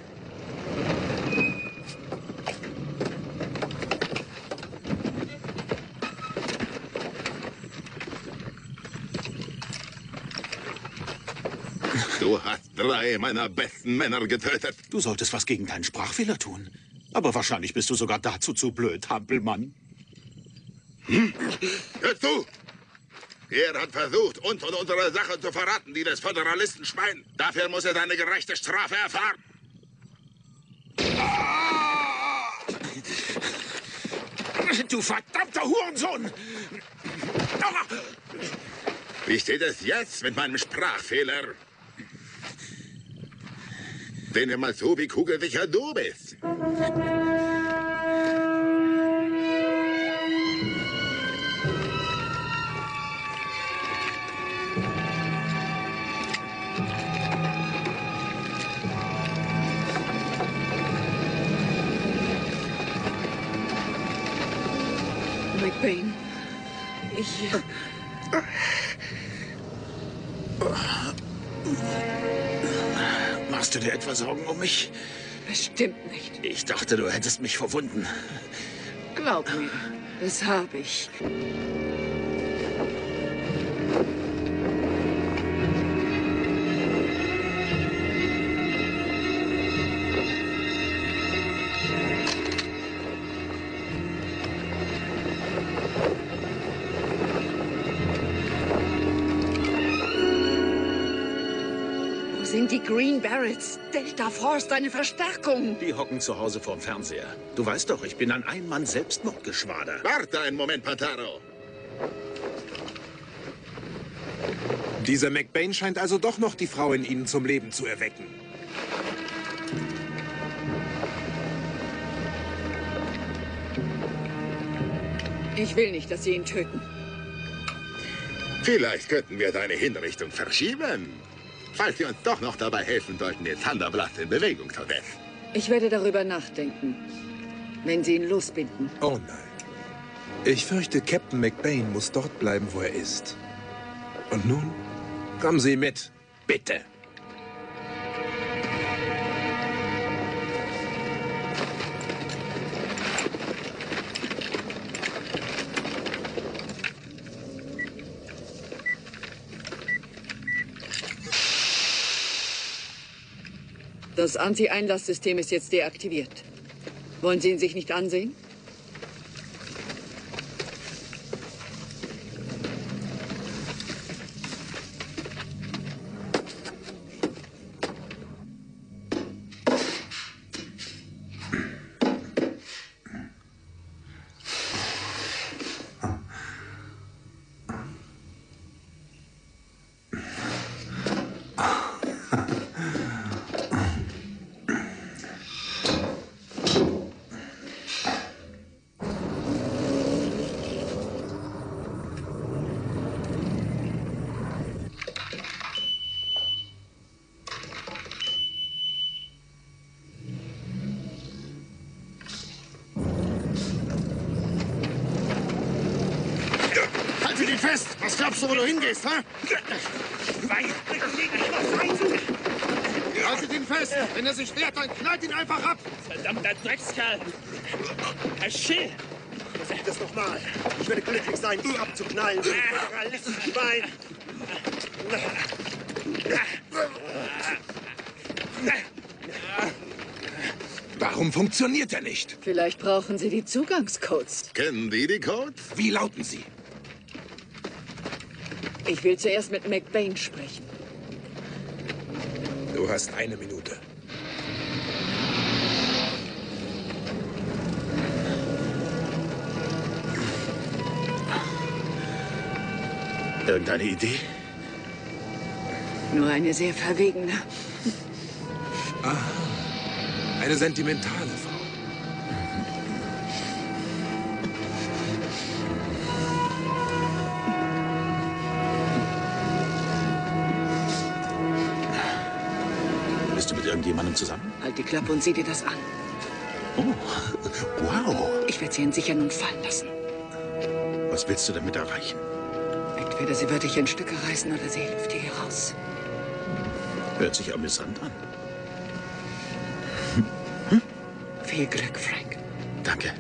Du hast drei meiner besten Männer getötet. Du solltest was gegen deinen Sprachfehler tun. Aber wahrscheinlich bist du sogar dazu zu blöd, Hampelmann. Hm? Hörst du? Er hat versucht, uns und unsere Sache zu verraten, die des Föderalistenschwein. Dafür muss er seine gerechte Strafe erfahren. Du verdammter Hurensohn! Wie steht es jetzt mit meinem Sprachfehler? Sehen wir mal so, wie kugelsicher du bist. McBain, ich... Machst du dir etwa Sorgen um mich? Bestimmt nicht. Ich dachte, du hättest mich verwunden. Glaub mir, das habe ich. Die Green Berets. Delta Force, deine Verstärkung. Die hocken zu Hause vorm Fernseher. Du weißt doch, ich bin ein Ein-Mann-Selbstmordgeschwader. Warte einen Moment, Pantaro. Dieser McBain scheint also doch noch die Frau in Ihnen zum Leben zu erwecken. Ich will nicht, dass Sie ihn töten. Vielleicht könnten wir deine Hinrichtung verschieben. Falls Sie uns doch noch dabei helfen sollten, den Thunderblast in Bewegung zu setzen. Ich werde darüber nachdenken, wenn Sie ihn losbinden. Oh nein. Ich fürchte, Captain McBain muss dort bleiben, wo er ist. Und nun? Kommen Sie mit, bitte. Das Anti-Einlass-System ist jetzt deaktiviert. Wollen Sie ihn sich nicht ansehen? Halte ihn fest! Was glaubst du, wo du hingehst, ha? Haltet ihn fest! Wenn er sich wehrt, dann knallt ihn einfach ab! Verdammter Dreckskerl! Herr Schill! Versuch das noch mal. Ich werde glücklich sein, ihn abzuknallen. Du Föderalistenschwein! Warum funktioniert er nicht? Vielleicht brauchen Sie die Zugangscodes. Kennen die die Codes? Wie lauten sie? Ich will zuerst mit McBain sprechen. Du hast eine Minute. Irgendeine Idee? Nur eine sehr verwegene. Ah, eine sentimentale Frau. Bist du mit irgendjemandem zusammen? Halt die Klappe und sieh dir das an. Oh, wow. Ich werde sie entsichern und fallen lassen. Was willst du damit erreichen? Entweder sie wird dich in Stücke reißen oder sie hilft dir hier raus. Hört sich amüsant an. Viel Glück, Frank. Danke.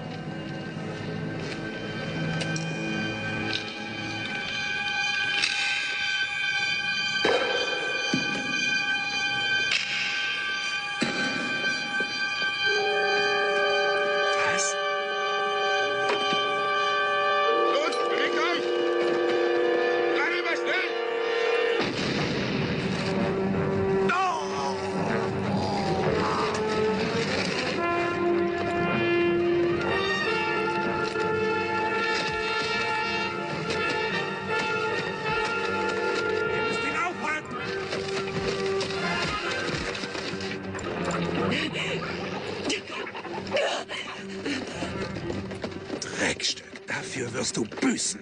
Dreckstück, dafür wirst du büßen.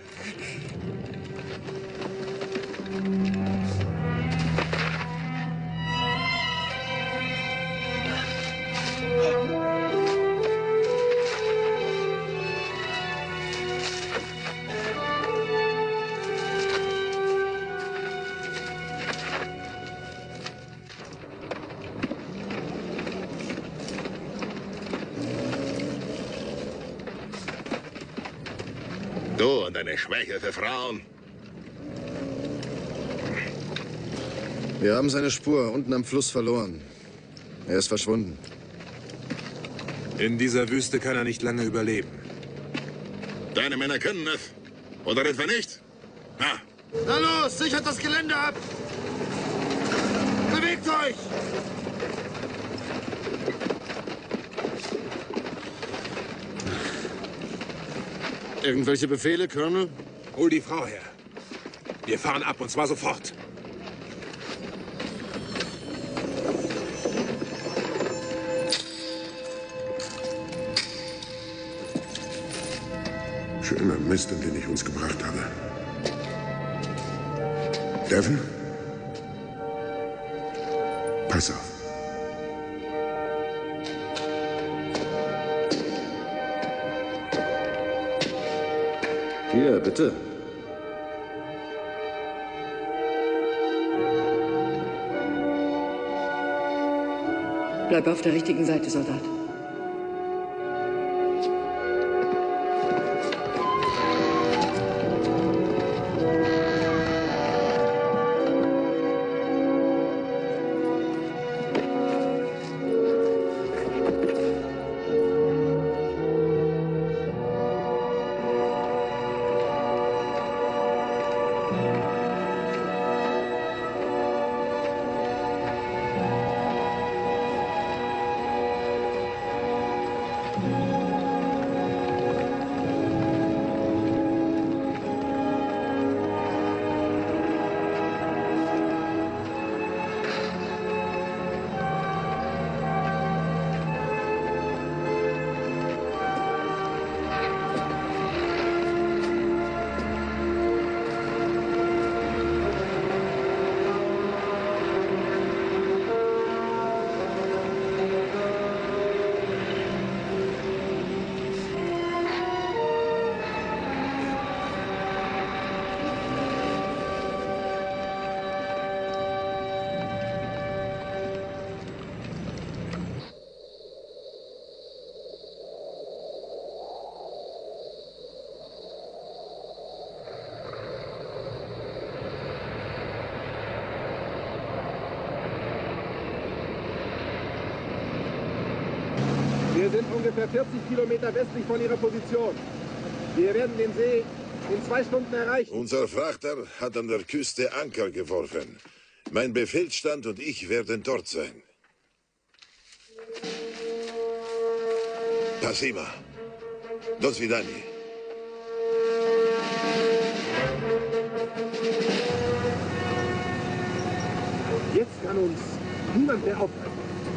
Du und deine Schwäche für Frauen. Wir haben seine Spur unten am Fluss verloren. Er ist verschwunden. In dieser Wüste kann er nicht lange überleben. Deine Männer können es. Oder etwa nicht? Na, Na los, sichert das Gelände ab! Bewegt euch! Irgendwelche Befehle, Colonel? Hol die Frau her. Wir fahren ab, und zwar sofort. Schöner Mist, an den ich uns gebracht habe. Devon? Pass auf. Hier, bitte. Bleib auf der richtigen Seite, Soldat. Wir sind ungefähr vierzig Kilometer westlich von Ihrer Position. Wir werden den See in zwei Stunden erreichen. Unser Frachter hat an der Küste Anker geworfen. Mein Befehlsstand und ich werden dort sein. Pasima. Do svidania. Jetzt kann uns niemand mehr aufhalten.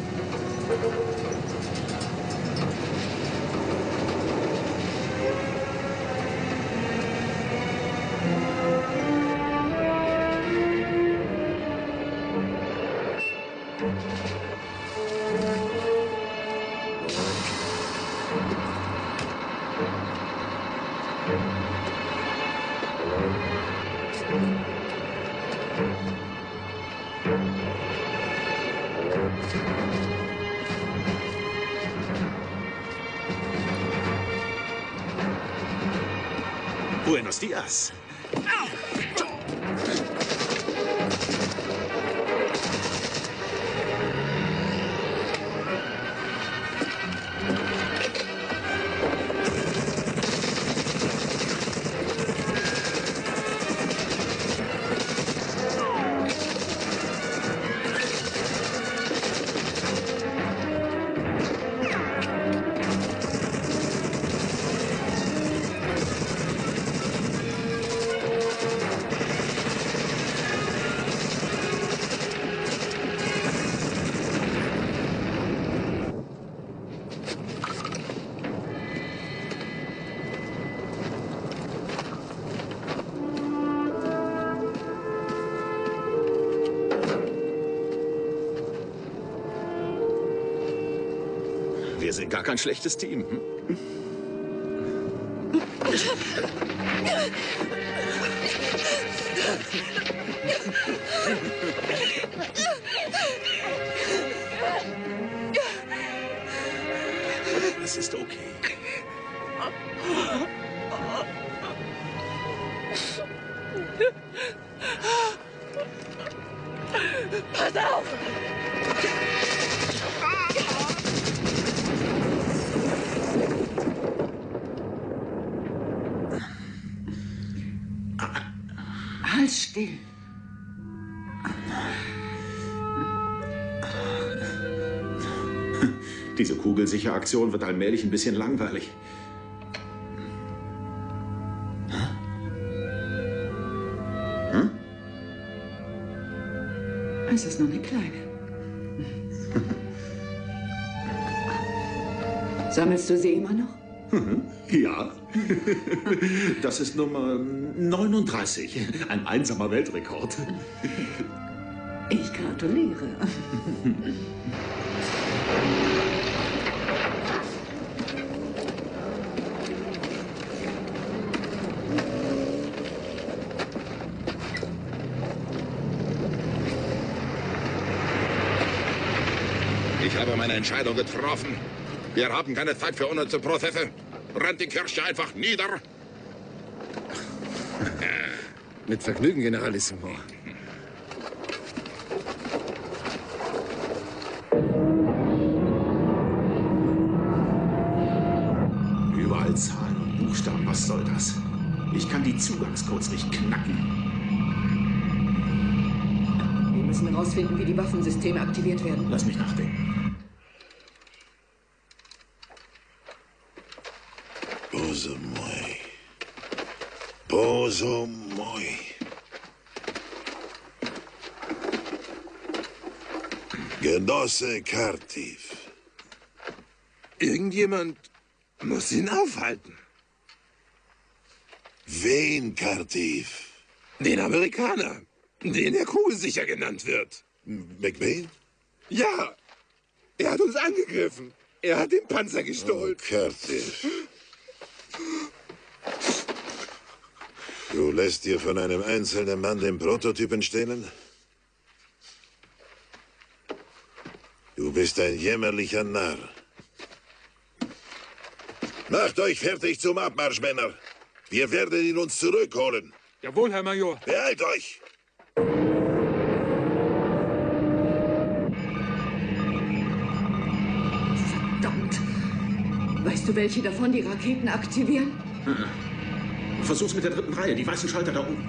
Buenos dias. Wir sind gar kein schlechtes Team. Hm? Es ist okay. Pass auf! Halt still. Diese Kugelsicheraktion wird allmählich ein bisschen langweilig. Hm? Es ist nur eine kleine. Sammelst du sie immer noch? Ja. Das ist Nummer neununddreißig. Ein einsamer Weltrekord. Ich gratuliere. Ich habe meine Entscheidung getroffen. Wir haben keine Zeit für unnütze Prozesse. Brennt die Kirche einfach nieder. Mit Vergnügen, Generalissimo. Überall Zahlen und Buchstaben, was soll das? Ich kann die Zugangscodes nicht knacken. Wir müssen herausfinden, wie die Waffensysteme aktiviert werden. Lass mich nachdenken. Bose moi. Bose moi. Genosse Kartiv. Irgendjemand muss ihn aufhalten. Wen, Kartiv? Den Amerikaner, den er kugelsicher genannt wird. McBain? Ja, er hat uns angegriffen. Er hat den Panzer gestohlen. Oh, Kartiv. Du lässt dir von einem einzelnen Mann den Prototypen stehlen? Du bist ein jämmerlicher Narr. Macht euch fertig zum Abmarsch, Männer. Wir werden ihn uns zurückholen. Jawohl, Herr Major. Beeilt euch! Verdammt. Weißt du, welche davon die Raketen aktivieren? Versuch's mit der dritten Reihe, die weißen Schalter da oben.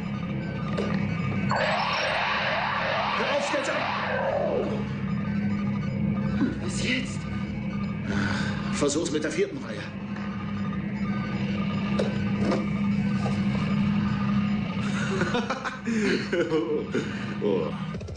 Hör auf, stell's ab! Und was jetzt? Versuch's mit der vierten Reihe. oh. Oh.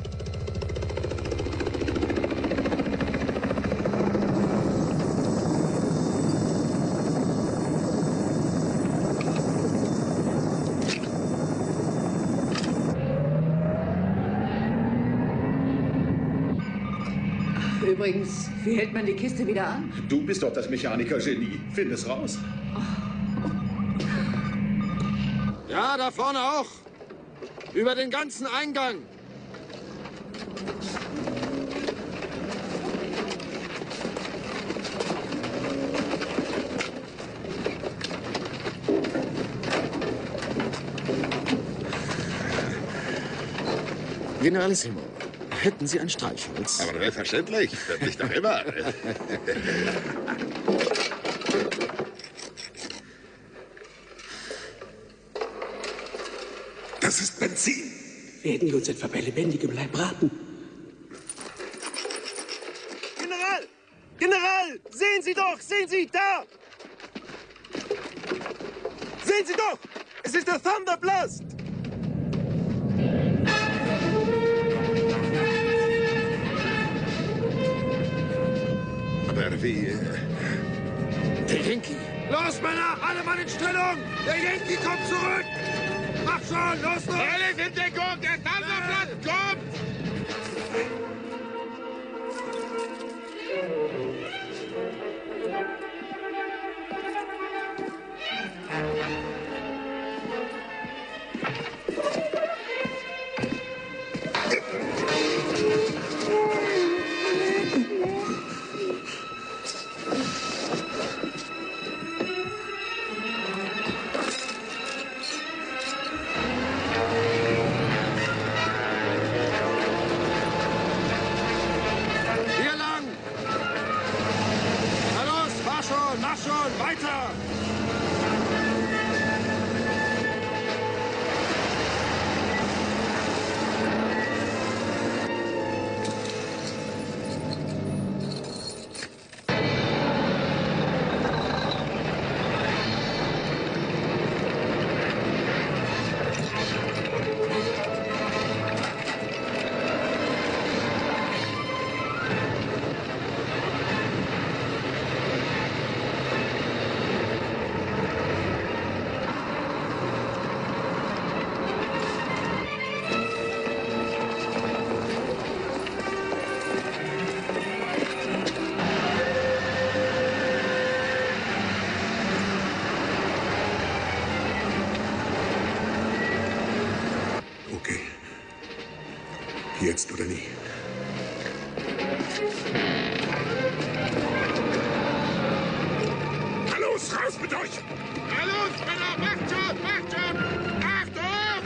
Übrigens, wie hält man die Kiste wieder an? Du bist doch das Mechaniker-Genie. Find es raus. Ja, da vorne auch. Über den ganzen Eingang. Generalissimo, hätten Sie ein Streichholz? Aber selbstverständlich. Das liegt doch immer. Das ist Benzin. Werden die uns etwa bei lebendigem Leib braten? General! General! Sehen Sie doch! Sehen Sie da! Sehen Sie doch! Es ist der Thunderblast! Aber wie... äh, Der Yankee! Los, Männer! Alle Mann in Stellung! Der Yankee kommt zurück! Mach schon! Los, los! Alles in Deckung! Der Thunderblast kommt! Hier lang! Na los, fahr schon! Mach schon! Weiter! Jetzt oder nie. Na los, raus mit euch! Na los, Männer, macht schon, macht schon! Achtung!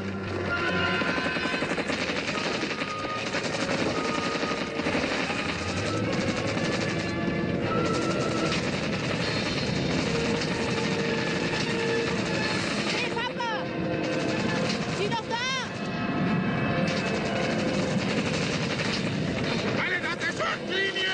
Hey, Papa! Sieh doch da! Alle auf der Schusslinie!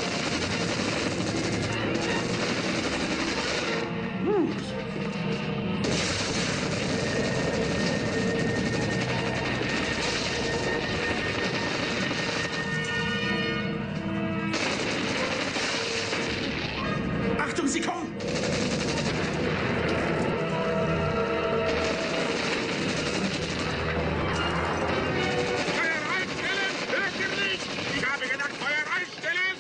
Achtung, sie kommen! Feuer einstellen! Hört ihr nicht? Ich habe gesagt, Feuer einstellen!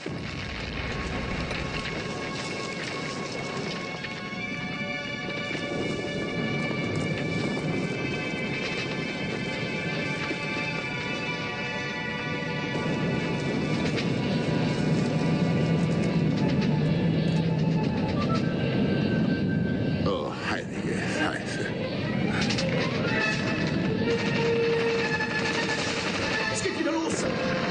Oh, heilige Pfeife. Es geht wieder los!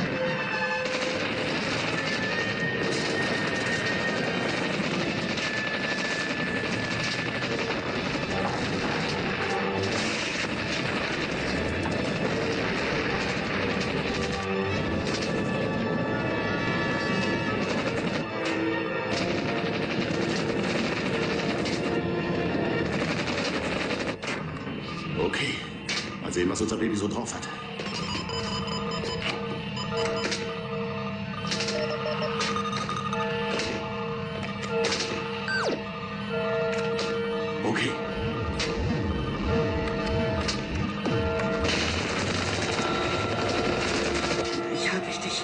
Okay, mal sehen, was unser Baby so drauf hat. Okay. Ich habe dich.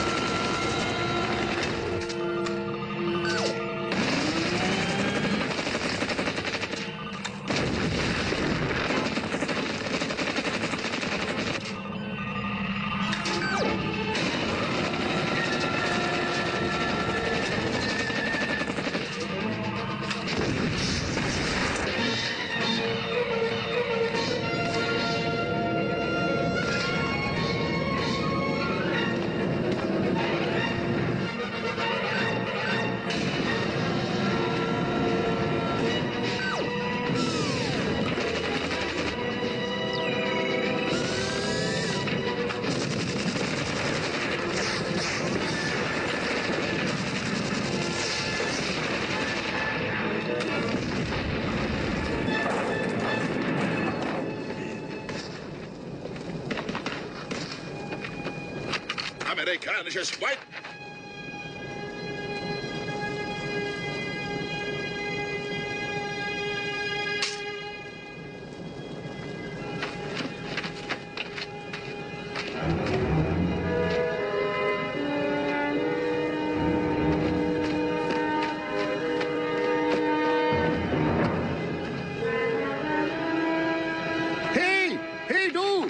Amerikanisches White. Hey! Hey, du!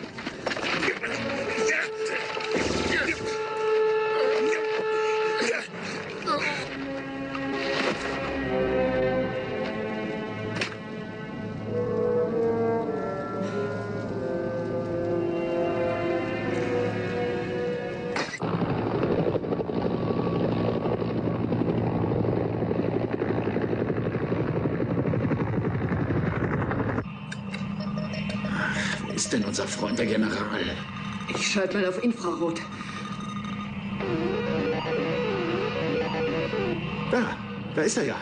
Wo ist denn unser Freund, der General? Ich schalte mal auf Infrarot. Da, da ist er ja.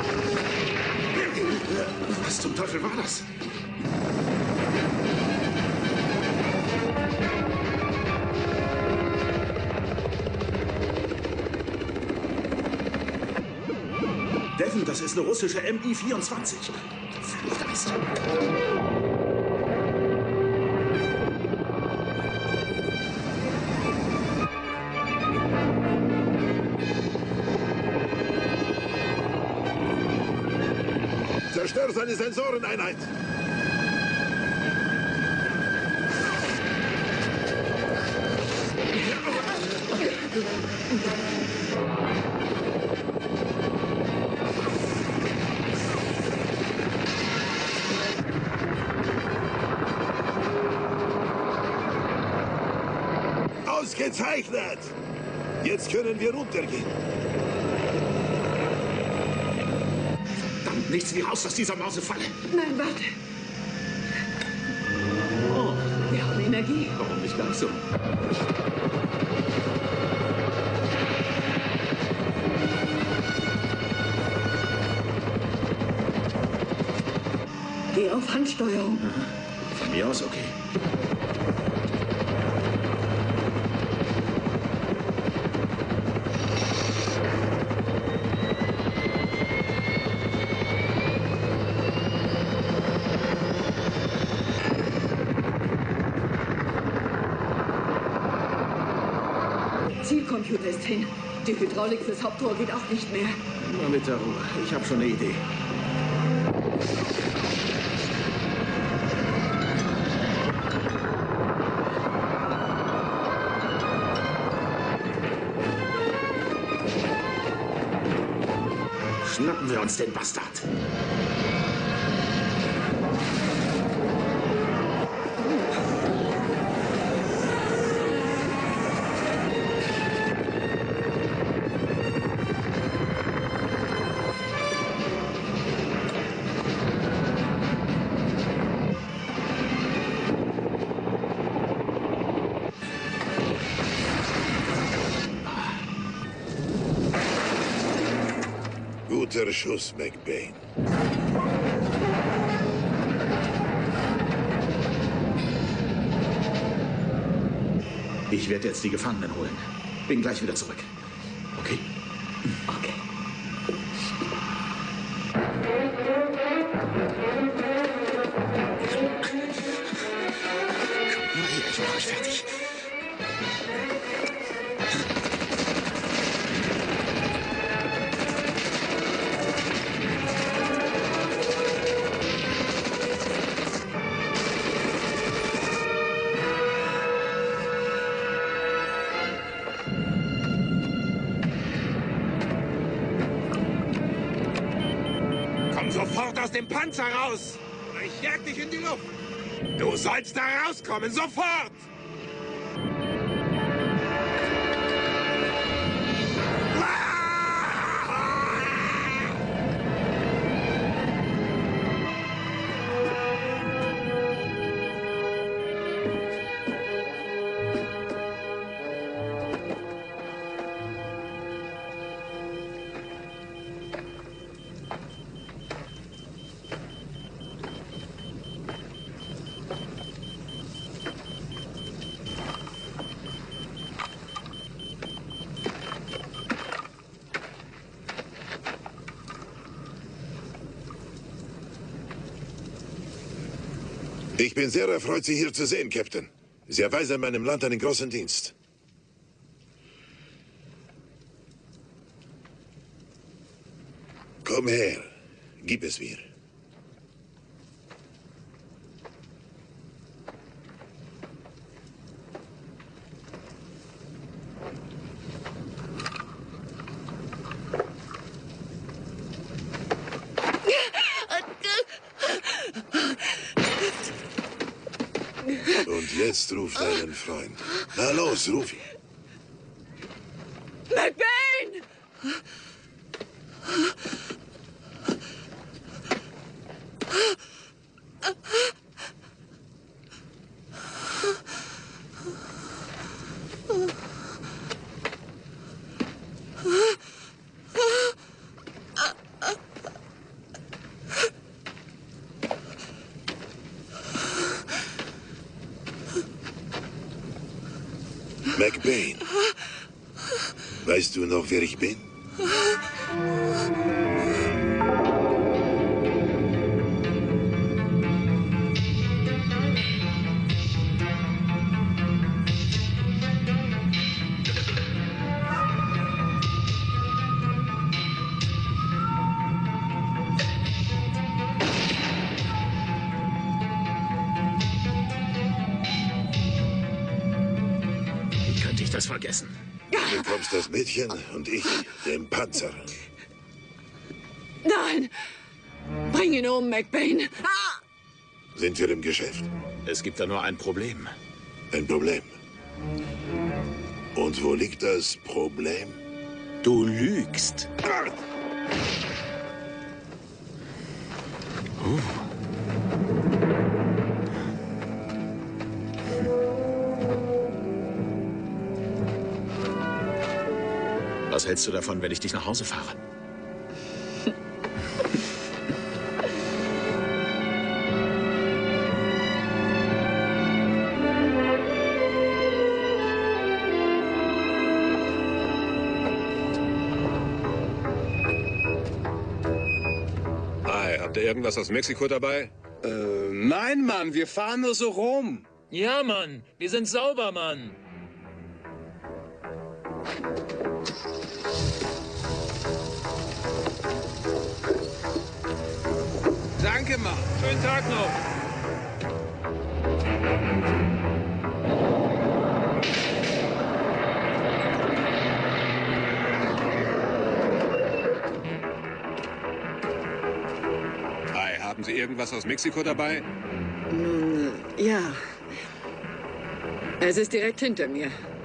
Was zum Teufel war das? das ist eine russische M I vierundzwanzig. Verfluchter Mist. Zerstör seine Sensoreneinheit! Ausgezeichnet! Jetzt können wir runtergehen. Verdammt, nichts wie raus aus dieser Mausefalle. Nein, warte. Oh, wir haben Energie. Warum nicht gleich so? Geh auf Handsteuerung. Von mir aus okay. Zielcomputer ist hin. Die Hydraulik fürs Hauptrohr geht auch nicht mehr. Nur mit der Ruhe. Ich habe schon eine Idee. Schnappen wir uns den Bastard. Guter Schuss, McBain. Ich werde jetzt die Gefangenen holen. Bin gleich wieder zurück. Okay? Okay. Kommt nur her, ich mache euch fertig. Sofort aus dem Panzer raus! Oder ich jag dich in die Luft! Du sollst da rauskommen, sofort! Ich bin sehr erfreut, Sie hier zu sehen, Captain. Sie erweisen meinem Land einen großen Dienst. Komm her, gib es mir. Und jetzt ruf deinen Freund. Na los, ruf ihn. McBain! McBain, weißt du noch, wer ich bin? es vergessen. Du bekommst das Mädchen und ich den Panzer. Nein! Bring ihn um, McBain! Ah! Sind wir im Geschäft? Es gibt da nur ein Problem. Ein Problem? Und wo liegt das Problem? Du lügst. Uh. Was hältst du davon, wenn ich dich nach Hause fahre? Hi, habt ihr irgendwas aus Mexiko dabei? Äh, nein, Mann, wir fahren nur so rum. Ja, Mann, wir sind sauber, Mann. Danke, Mann. Schönen Tag noch. Hi, haben Sie irgendwas aus Mexiko dabei? Nun, ja. Es ist direkt hinter mir.